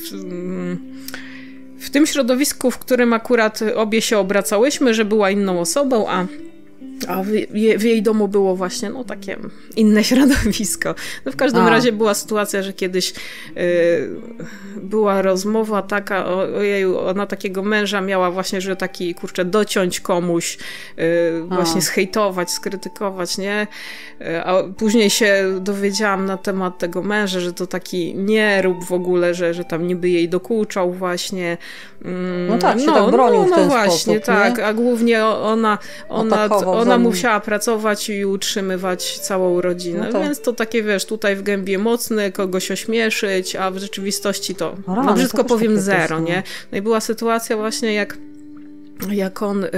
[SPEAKER 2] w tym środowisku, w którym akurat obie się obracałyśmy, że była inną osobą, a w jej domu było właśnie no takie inne środowisko. No w każdym razie była sytuacja, że kiedyś była rozmowa taka, ojeju, ona takiego męża miała właśnie, że taki, kurczę, dociąć komuś, właśnie zhejtować, skrytykować, nie? A później się dowiedziałam na temat tego męża, że to taki nie rób w ogóle, że tam niby jej dokuczał właśnie.
[SPEAKER 1] No tak, się tak bronił w ten
[SPEAKER 2] właśnie,
[SPEAKER 1] sposób,
[SPEAKER 2] tak,
[SPEAKER 1] nie?
[SPEAKER 2] A głównie ona musiała pracować i utrzymywać całą rodzinę, no tak. Więc to takie, wiesz, tutaj w gębie mocny, kogoś ośmieszyć, a w rzeczywistości to, no brzydko powiem, zero, nie? No i była sytuacja właśnie, jak on...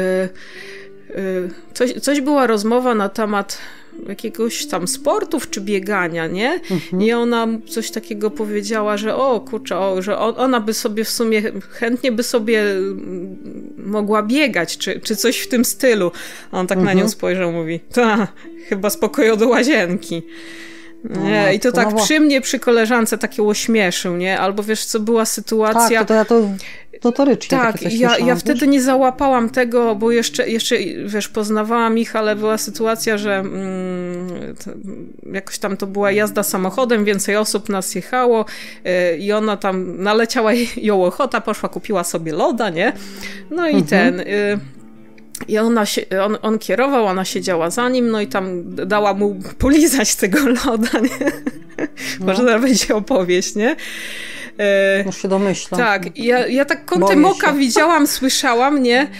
[SPEAKER 2] Coś była rozmowa na temat jakiegoś tam sportów czy biegania, nie? I ona coś takiego powiedziała, że że ona by sobie w sumie chętnie by sobie mogła biegać, czy coś w tym stylu. A on tak na nią spojrzał, mówi, chyba z pokoju do łazienki. Nie, i to tak przy mnie, przy koleżance takie ośmieszył, nie? Albo wiesz, co była sytuacja...
[SPEAKER 1] Tak, to notorycznie.
[SPEAKER 2] Tak, ja wtedy nie załapałam tego, bo jeszcze, wiesz, poznawałam ich, ale była sytuacja, że jakoś tam to była jazda samochodem, więcej osób nas jechało i ona tam naleciała ją ochota, poszła, kupiła sobie loda, nie? No i i on kierował, ona siedziała za nim, no i tam dała mu polizać tego loda, nie? Może to będzie opowieść, nie?
[SPEAKER 1] Już się domyślam.
[SPEAKER 2] Tak, ja tak kątem oka widziałam, słyszałam, nie?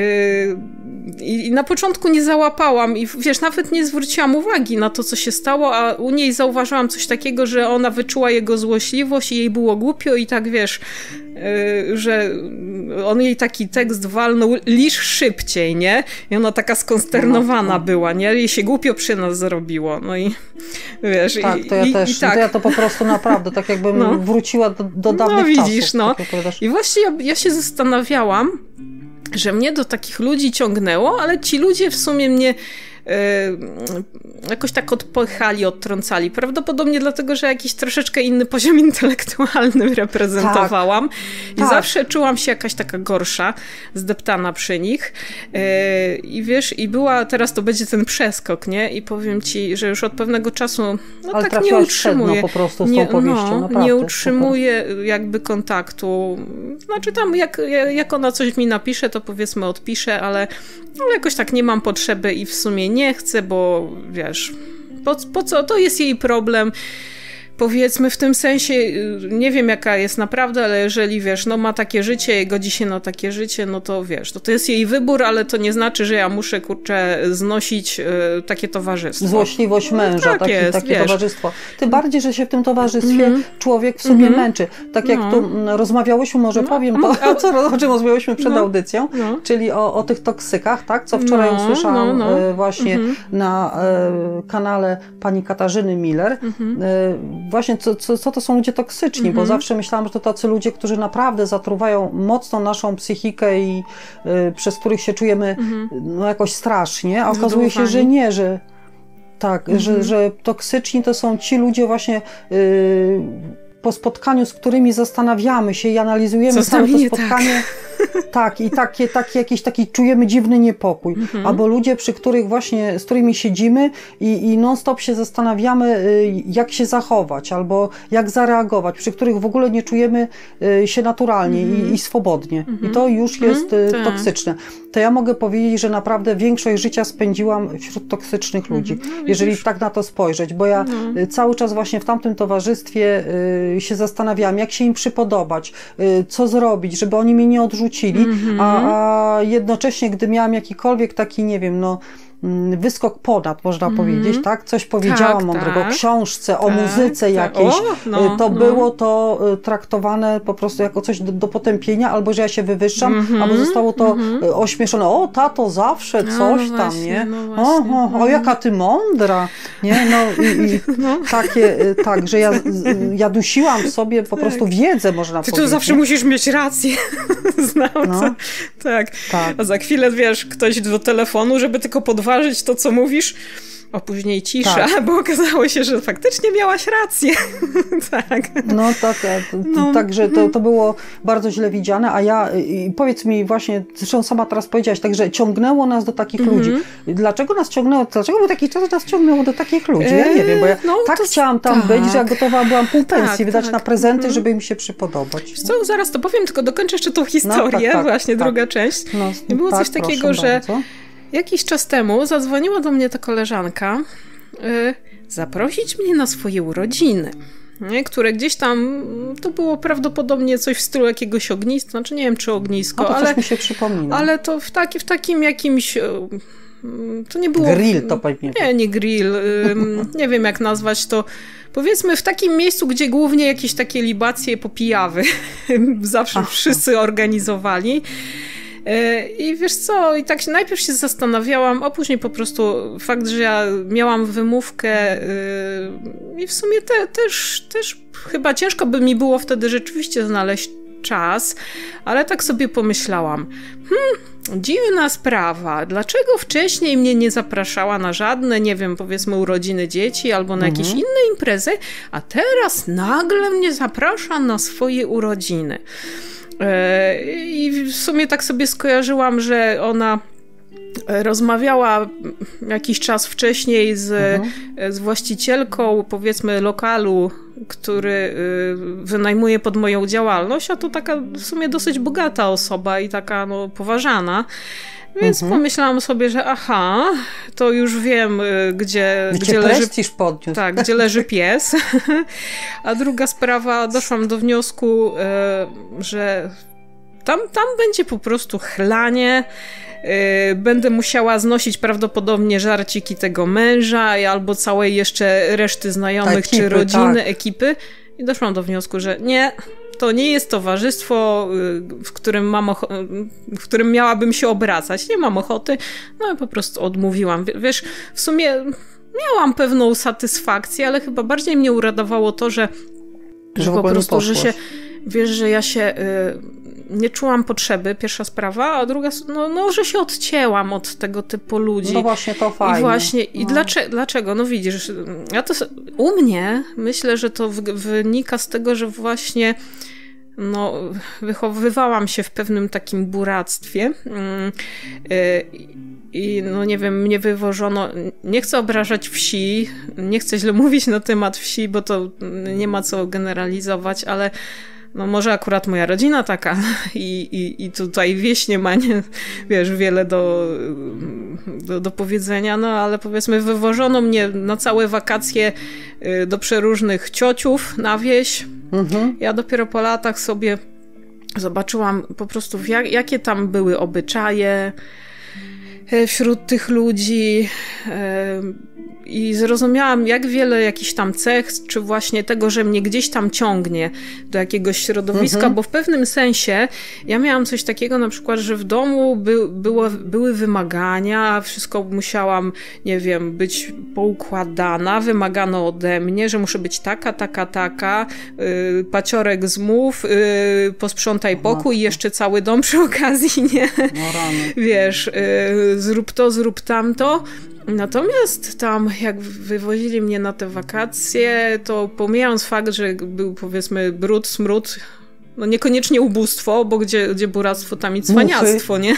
[SPEAKER 2] I na początku nie załapałam i wiesz, nawet nie zwróciłam uwagi na to, co się stało, a u niej zauważyłam coś takiego, że ona wyczuła jego złośliwość i jej było głupio i tak, wiesz, że on jej taki tekst walnął, lisz szybciej, nie? I ona taka skonsternowana była, nie? Jej się głupio przy nas zrobiło, no i wiesz...
[SPEAKER 1] Tak, to ja też, tak. To ja to po prostu naprawdę, tak jakbym wróciła do dawnych czasów.
[SPEAKER 2] Widzisz, no. I właśnie ja się zastanawiałam, że mnie do takich ludzi ciągnęło, ale ci ludzie w sumie mnie jakoś tak odpychali, odtrącali. Prawdopodobnie dlatego, że jakiś troszeczkę inny poziom intelektualny reprezentowałam. I zawsze czułam się jakaś taka gorsza, zdeptana przy nich. I wiesz, i była, teraz to będzie ten przeskok, nie? I powiem ci, że już od pewnego czasu
[SPEAKER 1] ale
[SPEAKER 2] tak nie utrzymuję.
[SPEAKER 1] Po prostu z tą powieścią, naprawdę.
[SPEAKER 2] Nie utrzymuję jakby kontaktu. Znaczy tam jak ona coś mi napisze, to powiedzmy odpiszę, ale jakoś tak nie mam potrzeby i w sumie nie chcę, bo wiesz, po co? To jest jej problem. Powiedzmy w tym sensie, nie wiem jaka jest naprawdę, ale jeżeli wiesz, no ma takie życie i godzi się na takie życie, no to wiesz, to jest jej wybór, ale to nie znaczy, że ja muszę, kurczę, znosić takie towarzystwo.
[SPEAKER 1] Złośliwość męża,
[SPEAKER 2] tak jest,
[SPEAKER 1] takie
[SPEAKER 2] wiesz.
[SPEAKER 1] towarzystwo. Tym bardziej, że się w tym towarzystwie człowiek w sobie męczy. Tak jak tu rozmawiałyśmy, może powiem to, o czym rozmawiałyśmy przed audycją, czyli o tych toksykach, tak, co wczoraj usłyszałam właśnie na kanale pani Katarzyny Miller. Właśnie co to są ludzie toksyczni, bo zawsze myślałam, że to tacy ludzie, którzy naprawdę zatruwają mocno naszą psychikę i przez których się czujemy no, jakoś strasznie, a okazuje się, że nie, że tak, że toksyczni to są ci ludzie właśnie po spotkaniu, z którymi zastanawiamy się i analizujemy całe to spotkanie. Tak, i jakiś taki czujemy dziwny niepokój. Albo ludzie, przy których właśnie, z którymi siedzimy i non-stop się zastanawiamy, jak się zachować, albo jak zareagować, przy których w ogóle nie czujemy się naturalnie i swobodnie. I to już jest toksyczne. To ja mogę powiedzieć, że naprawdę większość życia spędziłam wśród toksycznych ludzi, jeżeli tak na to spojrzeć, bo ja cały czas właśnie w tamtym towarzystwie się zastanawiałam, jak się im przypodobać, co zrobić, żeby oni mnie nie odrzucili, a jednocześnie, gdy miałam jakikolwiek taki, nie wiem, no wyskok ponad, można powiedzieć, tak? Coś powiedziałam mądrego, o książce, o muzyce jakiejś, to było to traktowane po prostu jako coś do potępienia, albo że ja się wywyższam, albo zostało to ośmieszone. O, tato zawsze coś tam, właśnie, nie? O, jaka ty mądra, nie? No i takie, tak, że ja dusiłam w sobie po prostu wiedzę, można powiedzieć.
[SPEAKER 2] Ty to zawsze musisz mieć rację. Znam tak. A za chwilę, wiesz, ktoś do telefonu, żeby tylko podważyć to, co mówisz, a później cisza, bo okazało się, że faktycznie miałaś rację. Tak.
[SPEAKER 1] No tak, także to było bardzo źle widziane, a ja, powiedz mi właśnie, zresztą sama teraz powiedziałaś, także ciągnęło nas do takich ludzi. Dlaczego nas ciągnęło, dlaczego był taki czas, że nas ciągnęło do takich ludzi? Ja nie wiem, bo ja chciałam tam być, że ja gotowa byłam pół pensji wydać na prezenty, żeby im się przypodobać.
[SPEAKER 2] Co, zaraz to powiem, tylko dokończę jeszcze tą historię, właśnie druga część. I było coś takiego, że jakiś czas temu zadzwoniła do mnie ta koleżanka zaprosić mnie na swoje urodziny, nie? Które gdzieś tam, to było prawdopodobnie coś w stylu jakiegoś ogniska, znaczy nie wiem czy ognisko,
[SPEAKER 1] ale coś mi się przypomina.
[SPEAKER 2] Ale to w takim jakimś, to nie było...
[SPEAKER 1] Grill to pewnie.
[SPEAKER 2] Nie grill, nie wiem jak nazwać to. Powiedzmy w takim miejscu, gdzie głównie jakieś takie libacje popijawy zawsze wszyscy organizowali. I wiesz co, i tak najpierw się zastanawiałam, a później po prostu fakt, że ja miałam wymówkę i w sumie też chyba ciężko by mi było wtedy rzeczywiście znaleźć czas, ale tak sobie pomyślałam, dziwna sprawa, dlaczego wcześniej mnie nie zapraszała na żadne, nie wiem, powiedzmy urodziny dzieci albo na jakieś inne imprezy, a teraz nagle mnie zaprasza na swoje urodziny. I w sumie tak sobie skojarzyłam, że ona rozmawiała jakiś czas wcześniej z właścicielką, powiedzmy, lokalu, który wynajmuje pod moją działalność, a to taka w sumie dosyć bogata osoba i taka
[SPEAKER 1] Mhm.
[SPEAKER 2] poważana. Więc pomyślałam sobie, że to już wiem, gdzie leży...
[SPEAKER 1] podniósł.
[SPEAKER 2] Tak, gdzie leży pies. A druga sprawa, doszłam do wniosku, że tam będzie po prostu chlanie. Będę musiała znosić prawdopodobnie żarciki tego męża albo całej jeszcze reszty znajomych ekipy, czy rodziny, ekipy. I doszłam do wniosku, że nie, to nie jest towarzystwo, w którym miałabym się obracać. Nie mam ochoty. No i po prostu odmówiłam. Wiesz, w sumie miałam pewną satysfakcję, ale chyba bardziej mnie uradowało to, że po prostu, że się... Wiesz, że ja się nie czułam potrzeby, pierwsza sprawa, a druga, no że się odcięłam od tego typu ludzi.
[SPEAKER 1] No właśnie, to fajnie.
[SPEAKER 2] I właśnie, dlaczego? No widzisz, ja to u mnie myślę, że to wynika z tego, że właśnie wychowywałam się w pewnym takim buractwie i no nie wiem, mnie wywożono, nie chcę obrażać wsi, nie chcę źle mówić na temat wsi, bo to nie ma co generalizować, ale no może akurat moja rodzina taka i tutaj wieś nie ma, wiesz, wiele do powiedzenia, no ale powiedzmy wywożono mnie na całe wakacje do przeróżnych ciociów na wieś. Ja dopiero po latach sobie zobaczyłam po prostu jakie tam były obyczaje wśród tych ludzi i zrozumiałam, jak wiele jakichś tam cech, czy właśnie tego, że mnie gdzieś tam ciągnie do jakiegoś środowiska, bo w pewnym sensie ja miałam coś takiego na przykład, że w domu były wymagania, wszystko musiałam, nie wiem, być poukładana, wymagano ode mnie, że muszę być taka, paciorek zmów, posprzątaj pokój i jeszcze cały dom przy okazji, nie?
[SPEAKER 1] No rany.
[SPEAKER 2] Wiesz, zrób to, zrób tamto. Natomiast tam, jak wywozili mnie na te wakacje, to pomijając fakt, że był powiedzmy brud, smród, no niekoniecznie ubóstwo, bo gdzie buractwo, tam i cwaniactwo, nie?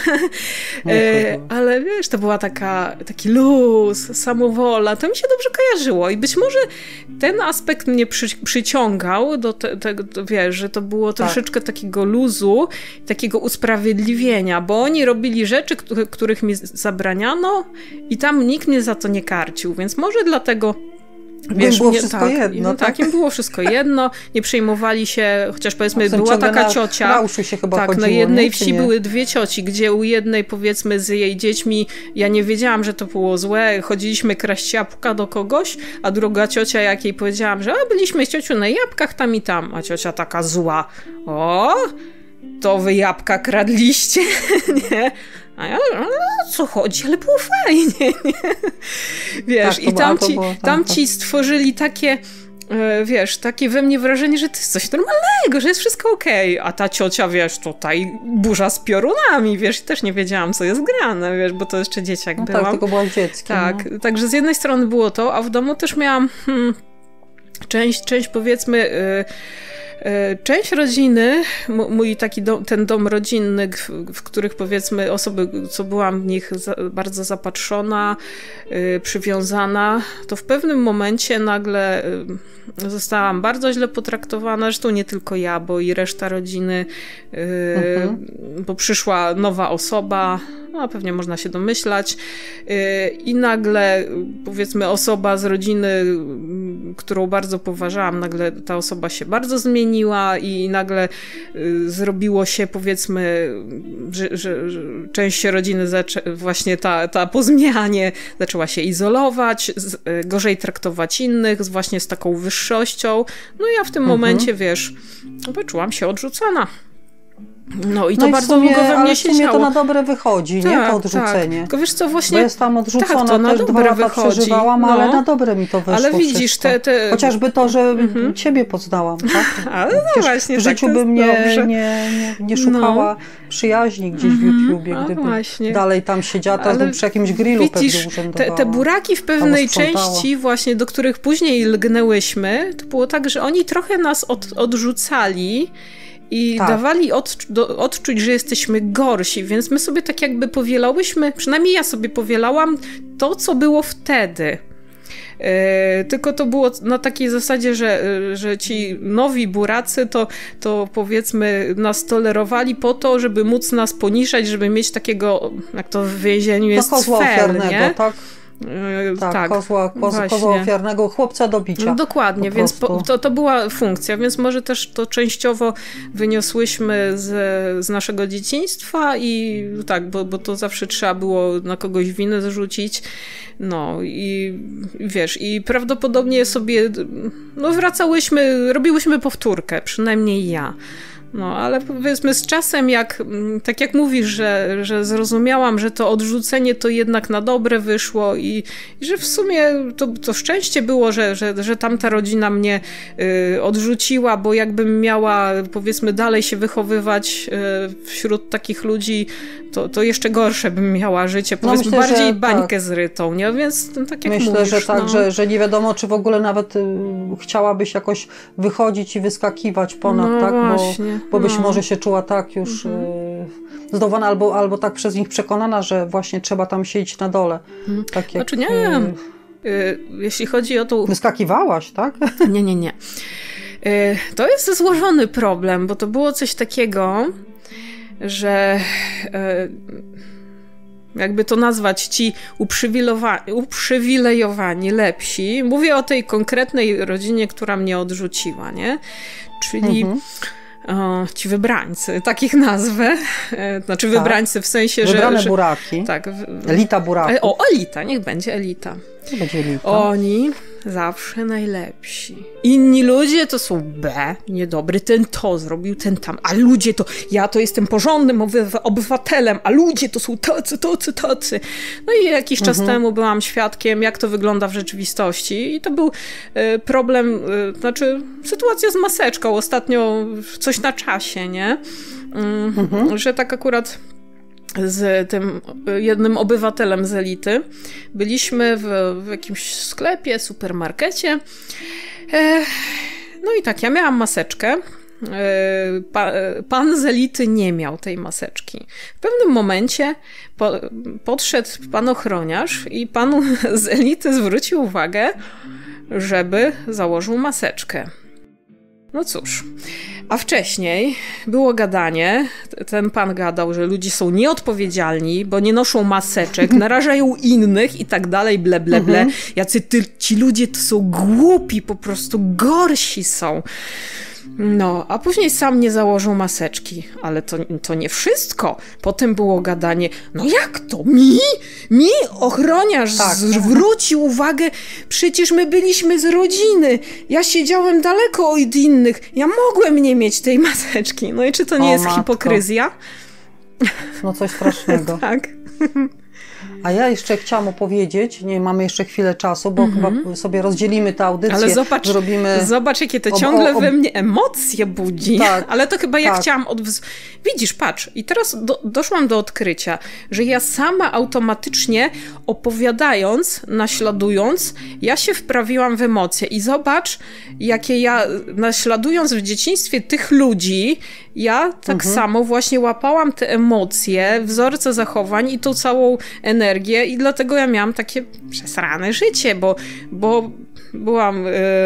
[SPEAKER 2] Ale wiesz, to była taki luz, samowola, to mi się dobrze kojarzyło i być może ten aspekt mnie przyciągał do tego, wiesz, że to było troszeczkę takiego luzu, takiego usprawiedliwienia, bo oni robili rzeczy, których mi zabraniano i tam nikt mnie za to nie karcił, więc może dlatego
[SPEAKER 1] wiesz, było wszystko jedno.
[SPEAKER 2] Tak, im było wszystko jedno, nie przejmowali się, chociaż powiedzmy była taka ciocia,
[SPEAKER 1] się chyba
[SPEAKER 2] tak,
[SPEAKER 1] chodziło,
[SPEAKER 2] na jednej
[SPEAKER 1] nie?
[SPEAKER 2] wsi były dwie cioci, gdzie u jednej powiedzmy z jej dziećmi, ja nie wiedziałam, że to było złe, chodziliśmy kraść jabłka do kogoś, a druga ciocia, jak jej powiedziałam, że byliśmy z ciocią na jabłkach tam i tam, a ciocia taka zła, to wy jabłka kradliście, nie? A ja, co chodzi, ale było fajnie, nie? Wiesz, tak, i tamci stworzyli takie, wiesz, takie we mnie wrażenie, że to jest coś normalnego, że jest wszystko okej. A ta ciocia, wiesz, tutaj burza z piorunami, wiesz, i też nie wiedziałam, co jest grane, wiesz, bo to jeszcze dzieciak byłam.
[SPEAKER 1] Tak, tylko byłaś dzieckiem.
[SPEAKER 2] Tak, także z jednej strony było to, a w domu też miałam część powiedzmy... Część rodziny, mój taki ten dom rodzinny, w których powiedzmy osoby, co byłam w nich bardzo zapatrzona, przywiązana, to w pewnym momencie nagle zostałam bardzo źle potraktowana, zresztą nie tylko ja, bo i reszta rodziny, bo przyszła nowa osoba, no pewnie można się domyślać, i nagle powiedzmy osoba z rodziny, którą bardzo poważałam, nagle ta osoba się bardzo zmieniła i nagle zrobiło się powiedzmy, że część rodziny właśnie ta po zmianie zaczęła się izolować, gorzej traktować innych, właśnie z taką wyższością. No i ja w tym momencie, wiesz, poczułam się odrzucona. No i to bardzo długo we mnie siedziało.
[SPEAKER 1] Ale to na dobre wychodzi, nie? To odrzucenie.
[SPEAKER 2] Tak. Tylko wiesz co, właśnie...
[SPEAKER 1] Bo jest tam odrzucona,
[SPEAKER 2] to na
[SPEAKER 1] też
[SPEAKER 2] dobre
[SPEAKER 1] 2 lata
[SPEAKER 2] wychodzi.
[SPEAKER 1] przeżywałam, ale na dobre mi to wyszło. Ale
[SPEAKER 2] widzisz,
[SPEAKER 1] chociażby to, że ciebie poznałam, tak?
[SPEAKER 2] Ale no właśnie,
[SPEAKER 1] w życiu
[SPEAKER 2] tak,
[SPEAKER 1] bym nie szukała przyjaźni gdzieś w YouTubie, gdyby dalej tam siedziała, teraz bym przy jakimś grillu pewnie urzędowała.
[SPEAKER 2] Te buraki w pewnej części właśnie, do których później lgnęłyśmy, to było tak, że oni trochę nas odrzucali i dawali odczuć, że jesteśmy gorsi, więc my sobie tak jakby powielałyśmy, przynajmniej ja sobie powielałam to, co było wtedy. Tylko to było na takiej zasadzie, że ci nowi buracy to powiedzmy nas tolerowali po to, żeby móc nas poniżać, żeby mieć takiego, jak to w więzieniu jest fair, nie?
[SPEAKER 1] Tak? Tak, kozła ofiarnego, chłopca do bicia.
[SPEAKER 2] No, dokładnie, więc to była funkcja, więc może też to częściowo wyniosłyśmy z naszego dzieciństwa i tak, bo to zawsze trzeba było na kogoś winę zrzucić. No i wiesz, i prawdopodobnie sobie wracałyśmy, robiłyśmy powtórkę, przynajmniej ja. No, ale powiedzmy z czasem, tak jak mówisz, że zrozumiałam, że to odrzucenie to jednak na dobre wyszło i że w sumie to szczęście było, że tamta rodzina mnie odrzuciła, bo jakbym miała, powiedzmy, dalej się wychowywać wśród takich ludzi, to jeszcze gorsze bym miała życie, powiedzmy, myślę, bardziej bańkę zrytą, nie? Więc tak jak
[SPEAKER 1] myślę,
[SPEAKER 2] mówisz,
[SPEAKER 1] że tak, że nie wiadomo, czy w ogóle nawet chciałabyś jakoś wychodzić i wyskakiwać ponad, tak?
[SPEAKER 2] Właśnie.
[SPEAKER 1] Bo byś może się czuła tak już zdowana albo tak przez nich przekonana, że właśnie trzeba tam siedzieć na dole. Tak jak,
[SPEAKER 2] znaczy nie wiem. Jeśli chodzi o to...
[SPEAKER 1] Wyskakiwałaś, tak?
[SPEAKER 2] Nie. To jest złożony problem, bo to było coś takiego, że jakby to nazwać, ci uprzywilejowani, lepsi. Mówię o tej konkretnej rodzinie, która mnie odrzuciła, nie? Czyli ci wybrańcy, takich nazwę. Znaczy wybrańcy w sensie,
[SPEAKER 1] wybrane buraki.
[SPEAKER 2] Tak.
[SPEAKER 1] Elita buraków.
[SPEAKER 2] Elita, niech będzie elita.
[SPEAKER 1] Będzie elita.
[SPEAKER 2] Oni zawsze najlepsi. Inni ludzie to są niedobry, ten to zrobił, ten tam, a ludzie to, ja to jestem porządnym obywatelem, a ludzie to są tacy. No i jakiś czas temu byłam świadkiem, jak to wygląda w rzeczywistości i to był problem, znaczy sytuacja z maseczką, ostatnio coś na czasie, nie? Że tak akurat z tym jednym obywatelem z elity. Byliśmy w jakimś sklepie, supermarkecie. No i tak, ja miałam maseczkę. Pan z elity nie miał tej maseczki. W pewnym momencie podszedł pan ochroniarz i panu z elity zwrócił uwagę, żeby założył maseczkę. No cóż, a wcześniej było gadanie, ten pan gadał, że ludzie są nieodpowiedzialni, bo nie noszą maseczek, narażają innych i tak dalej, ble. Jacy ci ludzie to są głupi, po prostu gorsi są. No, a później sam nie założył maseczki, ale to nie wszystko. Potem było gadanie, no jak to? Mi ochroniarz zwrócił uwagę, przecież my byliśmy z rodziny, ja siedziałem daleko od innych, ja mogłem nie mieć tej maseczki. No i czy to nie jest hipokryzja?
[SPEAKER 1] No coś strasznego.
[SPEAKER 2] Tak.
[SPEAKER 1] A ja jeszcze chciałam opowiedzieć, nie mamy jeszcze chwilę czasu, bo chyba sobie rozdzielimy tę audycję.
[SPEAKER 2] Ale zobacz jakie to ciągle we mnie emocje budzi. Tak, ale to chyba ja chciałam... Widzisz, patrz, i teraz doszłam do odkrycia, że ja sama automatycznie opowiadając, naśladując, ja się wprawiłam w emocje. I zobacz, jakie ja naśladując w dzieciństwie tych ludzi, ja tak samo właśnie łapałam te emocje, wzorce zachowań i tą całą energię i dlatego ja miałam takie przesrane życie, bo byłam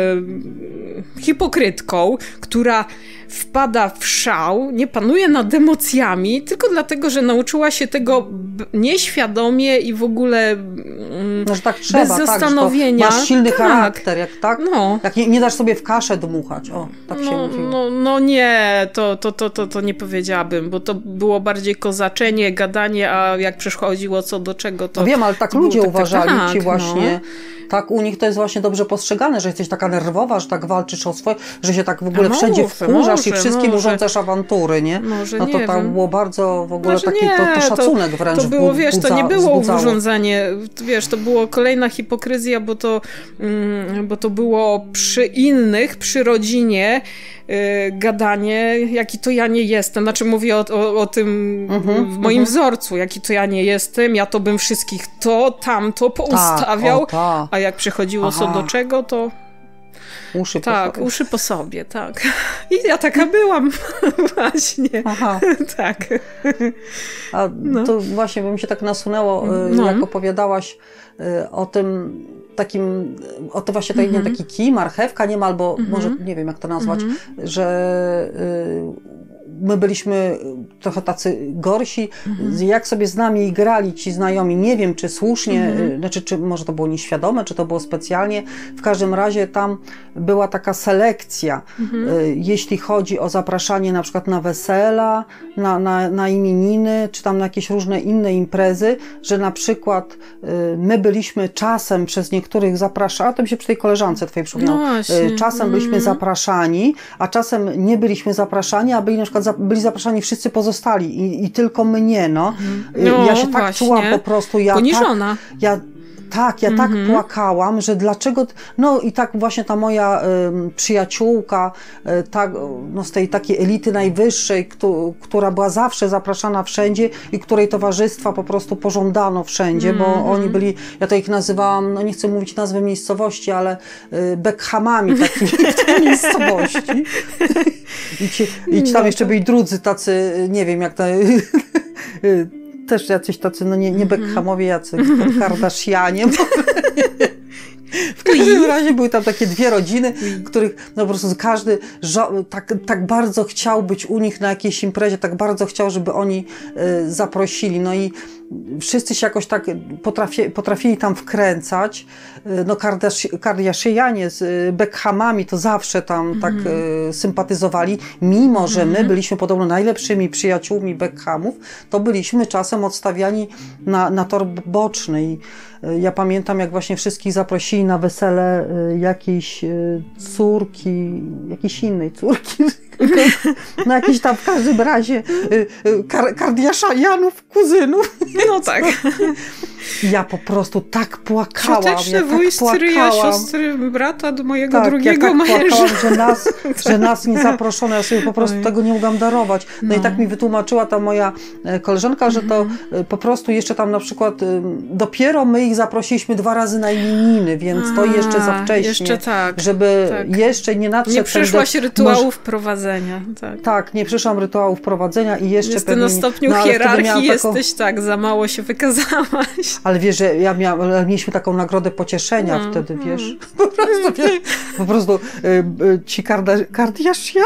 [SPEAKER 2] hipokrytką, która wpada w szał, nie panuje nad emocjami, tylko dlatego, że nauczyła się tego nieświadomie i w ogóle
[SPEAKER 1] no, że tak trzeba,
[SPEAKER 2] bez zastanowienia.
[SPEAKER 1] Masz silny charakter, jak nie dasz sobie w kaszę dmuchać. O, tak się mówi.
[SPEAKER 2] No nie, to nie powiedziałabym, bo to było bardziej kozaczenie, gadanie, a jak przychodziło co do czego, to...
[SPEAKER 1] No wiem, ale tak ludzie uważali ci właśnie... Tak, u nich to jest właśnie dobrze postrzegane, że jesteś taka nerwowa, że tak walczysz o swoje, że się tak w ogóle wszędzie wkurzasz i wszystkim urządzasz awantury, nie?
[SPEAKER 2] No to
[SPEAKER 1] tam było bardzo w ogóle taki to szacunek wręcz
[SPEAKER 2] to było, wiesz, to nie było
[SPEAKER 1] wzbudzało.
[SPEAKER 2] Urządzanie, wiesz, to było kolejna hipokryzja, bo to było przy innych, przy rodzinie gadanie, jaki to ja nie jestem. Znaczy mówię o tym w moim wzorcu, jaki to ja nie jestem, ja to bym wszystkich tamto poustawiał, a jak przychodziło co do czego, to uszy po sobie, tak. I ja taka byłam właśnie. Tak.
[SPEAKER 1] A to właśnie by mi się tak nasunęło, jak opowiadałaś o tym takim, to właśnie taki kij, marchewka niemal, albo może nie wiem jak to nazwać, że my byliśmy trochę tacy gorsi, jak sobie z nami grali ci znajomi, nie wiem, czy słusznie, znaczy, czy może to było nieświadome, czy to było specjalnie, w każdym razie tam była taka selekcja, jeśli chodzi o zapraszanie na przykład na wesela, na imieniny, czy tam na jakieś różne inne imprezy, że na przykład my byliśmy czasem przez niektórych zapraszani, a to mi się przy tej koleżance twojej przypomniało, czasem byliśmy zapraszani, a czasem nie byliśmy zapraszani, a byli na przykład byli zapraszani wszyscy pozostali i tylko mnie, no. Ja się tak czułam po prostu,
[SPEAKER 2] poniżona.
[SPEAKER 1] Tak, tak płakałam, że dlaczego... No i tak właśnie ta moja przyjaciółka z tej takiej elity najwyższej, która była zawsze zapraszana wszędzie i której towarzystwa po prostu pożądano wszędzie, bo oni byli, ja to ich nazywałam, no nie chcę mówić nazwy miejscowości, ale Beckhamami takimi w tej miejscowości. I ci tam jeszcze byli drudzy tacy, nie wiem jak to... też jacyś tacy, no nie Beckhamowie, jacy Kardashianie. W każdym razie były tam takie dwie rodziny, których no po prostu każdy tak bardzo chciał być u nich na jakiejś imprezie, tak bardzo chciał, żeby oni zaprosili. No i wszyscy się jakoś tak potrafili tam wkręcać. No Kardashianie z Beckhamami to zawsze tam tak sympatyzowali, mimo że my byliśmy podobno najlepszymi przyjaciółmi Beckhamów, to byliśmy czasem odstawiani na tor boczny. I ja pamiętam, jak właśnie wszystkich zaprosili na wesele jakiejś córki, jakiejś innej córki, no jakiś tam w każdym razie Kardashianów, kuzynów.
[SPEAKER 2] No tak.
[SPEAKER 1] Ja po prostu tak płakałam.
[SPEAKER 2] Cioteczny wuj, stryja, siostry, brata do mojego drugiego męża.
[SPEAKER 1] Płakałam, że nas nie zaproszono. Ja sobie po prostu tego nie mogłam darować. No i tak mi wytłumaczyła ta moja koleżanka, że to po prostu jeszcze tam na przykład dopiero my ich zaprosiliśmy 2 razy na imieniny, więc to jeszcze za wcześnie.
[SPEAKER 2] Jeszcze tak.
[SPEAKER 1] Żeby jeszcze nie nadszedł...
[SPEAKER 2] Nie przeszłaś rytuału wprowadzenia.
[SPEAKER 1] Tak, nie przeszłam rytuału wprowadzenia i jeszcze
[SPEAKER 2] pewnie... na stopniu hierarchii jesteś za mało się wykazałaś.
[SPEAKER 1] Ale wiesz, że mieliśmy taką nagrodę pocieszenia wtedy, wiesz. Po prostu ci Kardashianie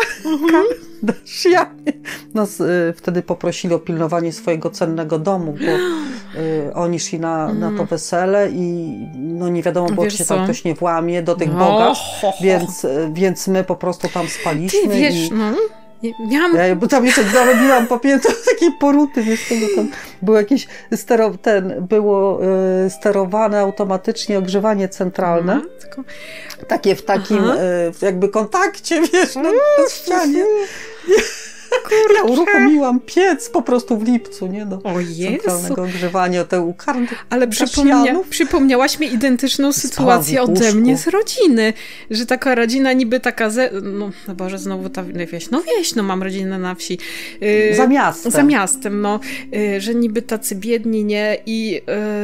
[SPEAKER 1] nas wtedy poprosili o pilnowanie swojego cennego domu, bo oni szli na to wesele i no nie wiadomo było, czy się tam ktoś nie włamie do tych bogacz, więc my po prostu tam spaliśmy.
[SPEAKER 2] Ty wiesz,
[SPEAKER 1] Bo tam jeszcze zarobiłam takiej poruty, wiesz, tam było jakieś było sterowane automatycznie ogrzewanie centralne. Takie w takim jakby kontakcie, wiesz, na ścianie. Ja uruchomiłam piec po prostu w lipcu, nie? Do centralnego ogrzewania.
[SPEAKER 2] Ale przypomniałaś mi identyczną sytuację ode mnie z rodziny, że taka rodzina niby taka, no Boże, znowu ta wieś, mam rodzinę na wsi.
[SPEAKER 1] Za
[SPEAKER 2] miastem, że niby tacy biedni, nie? I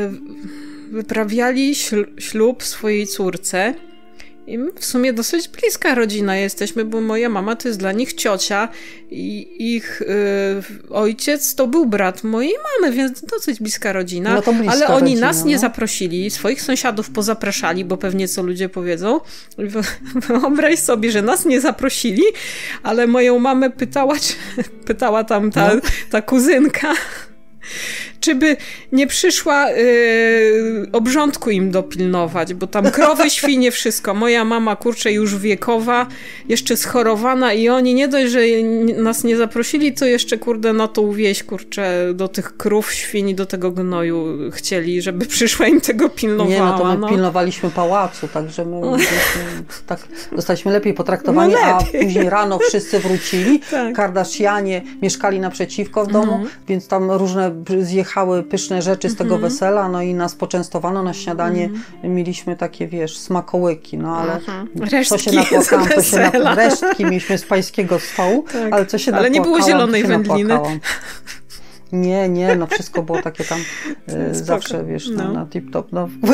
[SPEAKER 2] wyprawiali ślub swojej córce. I w sumie dosyć bliska rodzina jesteśmy, bo moja mama to jest dla nich ciocia i ich ojciec to był brat mojej mamy, więc dosyć bliska rodzina.
[SPEAKER 1] No to bliska
[SPEAKER 2] ale oni
[SPEAKER 1] rodzina,
[SPEAKER 2] nas nie zaprosili, swoich sąsiadów pozapraszali, bo pewnie co ludzie powiedzą. Wyobraź sobie, że nas nie zaprosili, ale moją mamę pytała tam ta kuzynka, czy by nie przyszła obrządku im dopilnować, bo tam krowy, świnie, wszystko. Moja mama, kurczę, już wiekowa, jeszcze schorowana i oni nie dość, że nas nie zaprosili, to jeszcze, kurde, na tą wieś, kurczę, do tych krów, świni, do tego gnoju chcieli, żeby przyszła im tego pilnowała.
[SPEAKER 1] Nie, to my pilnowaliśmy pałacu, także my tak zostaliśmy lepiej potraktowani, a później rano wszyscy wrócili. Tak. Kardashianie mieszkali naprzeciwko w domu, więc tam różne zjechały pyszne rzeczy z tego wesela, no i nas poczęstowano na śniadanie. Mieliśmy takie, wiesz, smakołyki, no ale co się napłakałam, resztki mieliśmy z pańskiego stołu, ale co się napłakałam,
[SPEAKER 2] nie było zielonej wędliny.
[SPEAKER 1] Nie, no wszystko było takie tam zawsze, wiesz, na tip-top.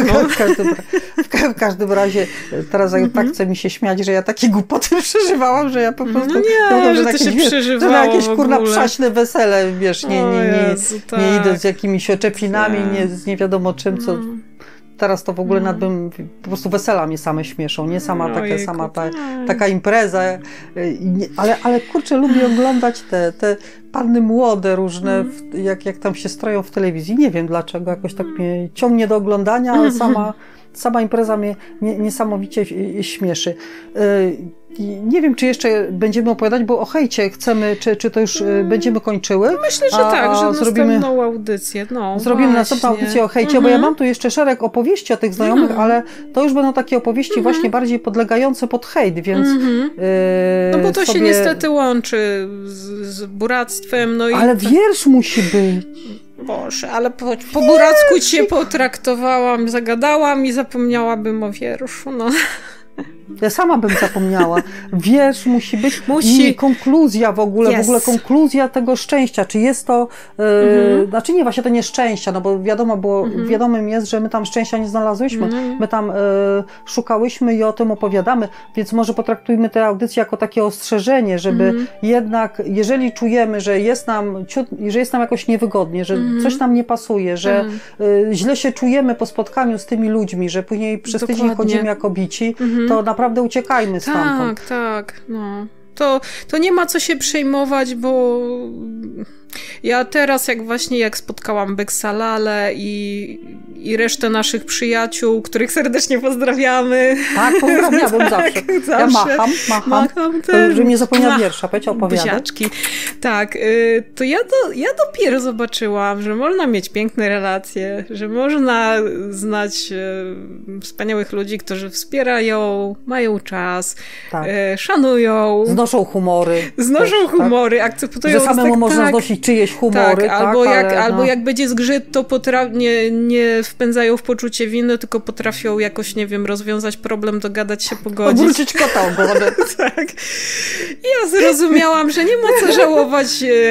[SPEAKER 1] W każdym razie teraz tak chce mi się śmiać, że ja takie głupoty przeżywałam, że ja po prostu...
[SPEAKER 2] że to się przeżywało
[SPEAKER 1] na jakieś kurna przaśne wesele, wiesz, nie idę z jakimiś oczepinami, nie z nie wiadomo czym, co... teraz to w ogóle po prostu wesela mnie same śmieszą, nie sama taka impreza, ale kurczę, lubię oglądać te panny młode różne, jak tam się stroją w telewizji, nie wiem dlaczego, jakoś tak mnie ciągnie do oglądania, ale sama impreza mnie niesamowicie śmieszy. Nie wiem, czy jeszcze będziemy opowiadać, bo o hejcie chcemy, czy to już będziemy kończyły?
[SPEAKER 2] Myślę, że tak, że następną audycję.
[SPEAKER 1] Zrobimy następną audycję o hejcie, bo ja mam tu jeszcze szereg opowieści o tych znajomych, ale to już będą takie opowieści właśnie bardziej podlegające pod hejt, więc...
[SPEAKER 2] No bo to się niestety łączy z buractwem.
[SPEAKER 1] Ale wiersz musi być.
[SPEAKER 2] Boże, ale po buracku cię potraktowałam, zagadałam i zapomniałabym o wierszu,
[SPEAKER 1] Ja sama bym zapomniała. Wiersz musi być. I konkluzja w ogóle konkluzja tego szczęścia. Czy jest to, znaczy nie, właśnie to nie szczęścia, no bo wiadomym jest, że my tam szczęścia nie znalazłyśmy. My tam szukałyśmy i o tym opowiadamy, więc może potraktujmy tę audycję jako takie ostrzeżenie, żeby jednak, jeżeli czujemy, że jest nam jakoś niewygodnie, że coś nam nie pasuje, że źle się czujemy po spotkaniu z tymi ludźmi, że później przez tydzień chodzimy jako bici, to naprawdę uciekajmy stamtąd.
[SPEAKER 2] Tak. To nie ma co się przejmować, bo ja teraz jak spotkałam Beksalale i resztę naszych przyjaciół, których serdecznie pozdrawiamy.
[SPEAKER 1] Tak, pozdrawiam zawsze. Ja macham też. Żeby nie zapomniał wiersza, opowiadać.
[SPEAKER 2] Buziaczki. Tak, to ja dopiero zobaczyłam, że można mieć piękne relacje, że można znać wspaniałych ludzi, którzy wspierają, mają czas, szanują.
[SPEAKER 1] Znoszą humory.
[SPEAKER 2] Akceptują.
[SPEAKER 1] Że samemu można znosić czyjeś humory.
[SPEAKER 2] Albo jak będzie zgrzyt, to nie wpędzają w poczucie winy, tylko potrafią jakoś, nie wiem, rozwiązać problem, dogadać się, pogodzić.
[SPEAKER 1] Obrócić kota ogonem.
[SPEAKER 2] Tak. Ja zrozumiałam, że nie ma co żałować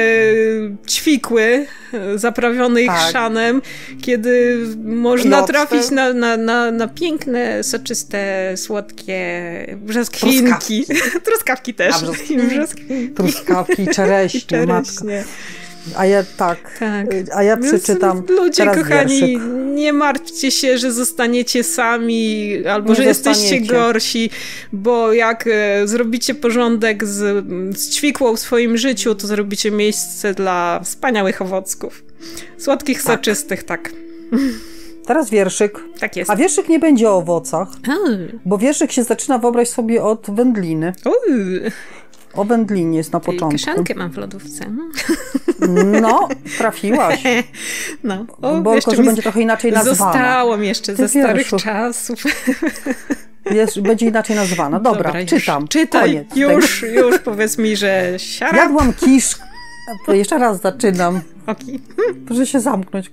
[SPEAKER 2] ćwikły zaprawionej chrzanem, kiedy można trafić na piękne, soczyste, słodkie brzoskwinki. Truskawki też.
[SPEAKER 1] Truskawki, czereśnie. A ja przeczytam
[SPEAKER 2] ludzie
[SPEAKER 1] teraz
[SPEAKER 2] kochani,
[SPEAKER 1] wierszyk.
[SPEAKER 2] Nie martwcie się, że zostaniecie sami, albo że jesteście gorsi, bo jak zrobicie porządek z ćwikłą w swoim życiu, to zrobicie miejsce dla wspaniałych owocków. Słodkich, soczystych, tak.
[SPEAKER 1] Teraz wierszyk.
[SPEAKER 2] Tak jest.
[SPEAKER 1] A wierszyk nie będzie o owocach, bo wierszyk się zaczyna, wyobraź sobie, od wędliny. O wędlinie jest na początku.
[SPEAKER 2] Kaszankę mam w lodówce.
[SPEAKER 1] No, trafiłaś. Tylko, że będzie trochę inaczej nazwana.
[SPEAKER 2] Zostało mi jeszcze ze starych czasów.
[SPEAKER 1] Będzie inaczej nazwana. Dobra, czytam.
[SPEAKER 2] Czytaj. Już powiedz mi, że siarap.
[SPEAKER 1] Jadłam kiszkę. Jeszcze raz zaczynam.
[SPEAKER 2] Okay.
[SPEAKER 1] Proszę się zamknąć.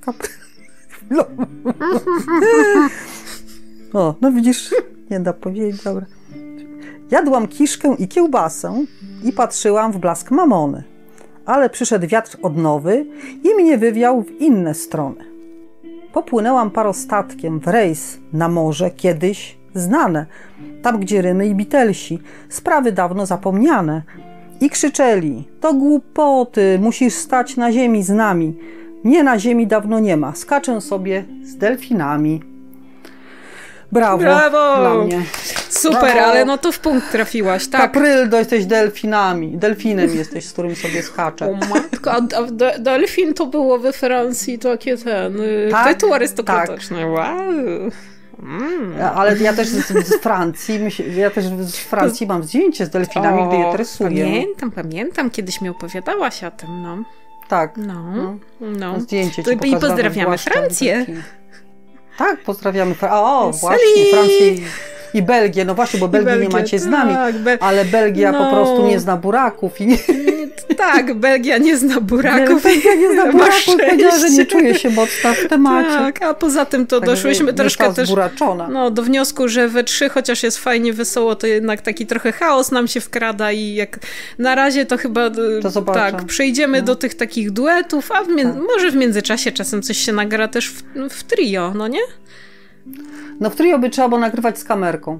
[SPEAKER 1] No widzisz, nie da powiedzieć, dobra. Jadłam kiszkę i kiełbasę i patrzyłam w blask mamony, ale przyszedł wiatr odnowy i mnie wywiał w inne strony. Popłynęłam parostatkiem w rejs na morze kiedyś znane, tam gdzie Rymy i Beatlesi, sprawy dawno zapomniane. I krzyczeli, to głupoty, musisz stać na ziemi z nami. Mnie na ziemi dawno nie ma, skaczę sobie z delfinami. Brawo dla mnie.
[SPEAKER 2] Super, brawo. Ale no to w punkt trafiłaś, tak?
[SPEAKER 1] Kapryldo, jesteś delfinem jesteś, z którym sobie skaczę.
[SPEAKER 2] O matko, a delfin to było we Francji takie tytuł arystokratyczny. Tak. Wow.
[SPEAKER 1] Ale ja też z Francji mam zdjęcie z delfinami, gdy je tresuję.
[SPEAKER 2] Pamiętam, kiedyś mi opowiadałaś o tym, no.
[SPEAKER 1] Tak.
[SPEAKER 2] No.
[SPEAKER 1] Zdjęcie ci
[SPEAKER 2] I pozdrawiamy Francję.
[SPEAKER 1] Tak, pozdrawiamy. Właśnie, Francję i Belgię. No właśnie, bo Belgii nie macie z nami, ale Belgia po prostu nie zna buraków.
[SPEAKER 2] Tak, Belgia nie zna buraków.
[SPEAKER 1] Belgia nie zna buraków, powiedziała, że nie czuje się mocno w temacie.
[SPEAKER 2] Tak, a poza tym to doszłyśmy troszkę też do wniosku, że we 3, chociaż jest fajnie, wesoło, to jednak taki trochę chaos nam się wkrada i jak na razie to chyba przejdziemy do tych takich duetów, a może w międzyczasie czasem coś się nagra też w trio, no nie?
[SPEAKER 1] No w trio by trzeba było nagrywać z kamerką.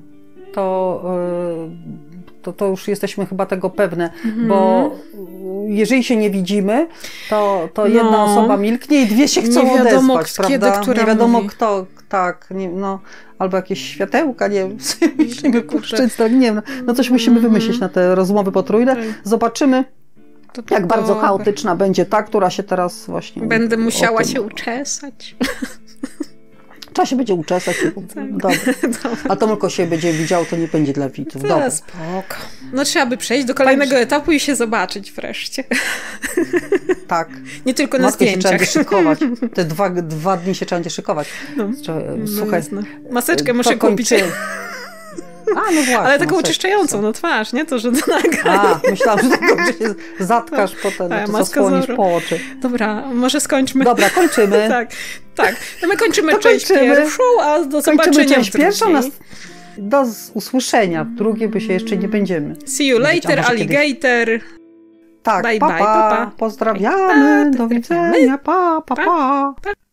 [SPEAKER 1] To już jesteśmy chyba tego pewne, bo jeżeli się nie widzimy, to jedna osoba milknie i dwie się chcą odezwać, prawda? Nie wiadomo tak, nie, no, albo jakieś światełka, nie wiem, musimy puszczyć, tak, nie wiem, no coś musimy wymyślić na te rozmowy potrójne. Zobaczymy, jak bardzo chaotyczna będzie ta, która się teraz właśnie...
[SPEAKER 2] Będę musiała się uczesać.
[SPEAKER 1] Trzeba się będzie uczesać. Dobra. A to tylko się będzie widział, to nie będzie dla widzów. Dobra.
[SPEAKER 2] Spoko. No trzeba by przejść do kolejnego etapu i się zobaczyć wreszcie.
[SPEAKER 1] Tak.
[SPEAKER 2] Nie tylko na zdjęciach.
[SPEAKER 1] Się trzeba szykować. Te dwa dni się trzeba szykować. Słuchaj.
[SPEAKER 2] Maseczkę muszę kupić.
[SPEAKER 1] No właśnie,
[SPEAKER 2] ale taką oczyszczającą na twarz, nie? To, że to nagranie.
[SPEAKER 1] Myślałam, że tylko się zatkasz potem, to zasłonisz po oczy.
[SPEAKER 2] Dobra, może skończmy.
[SPEAKER 1] Dobra, kończymy.
[SPEAKER 2] tak. No my kończymy część pierwszą, a do zobaczenia
[SPEAKER 1] część pierwszą. Do usłyszenia. W drugiej by się jeszcze nie będziemy.
[SPEAKER 2] See you later, alligator.
[SPEAKER 1] Tak,
[SPEAKER 2] bye,
[SPEAKER 1] pa.
[SPEAKER 2] Pa.
[SPEAKER 1] Pozdrawiamy, do widzenia, pa.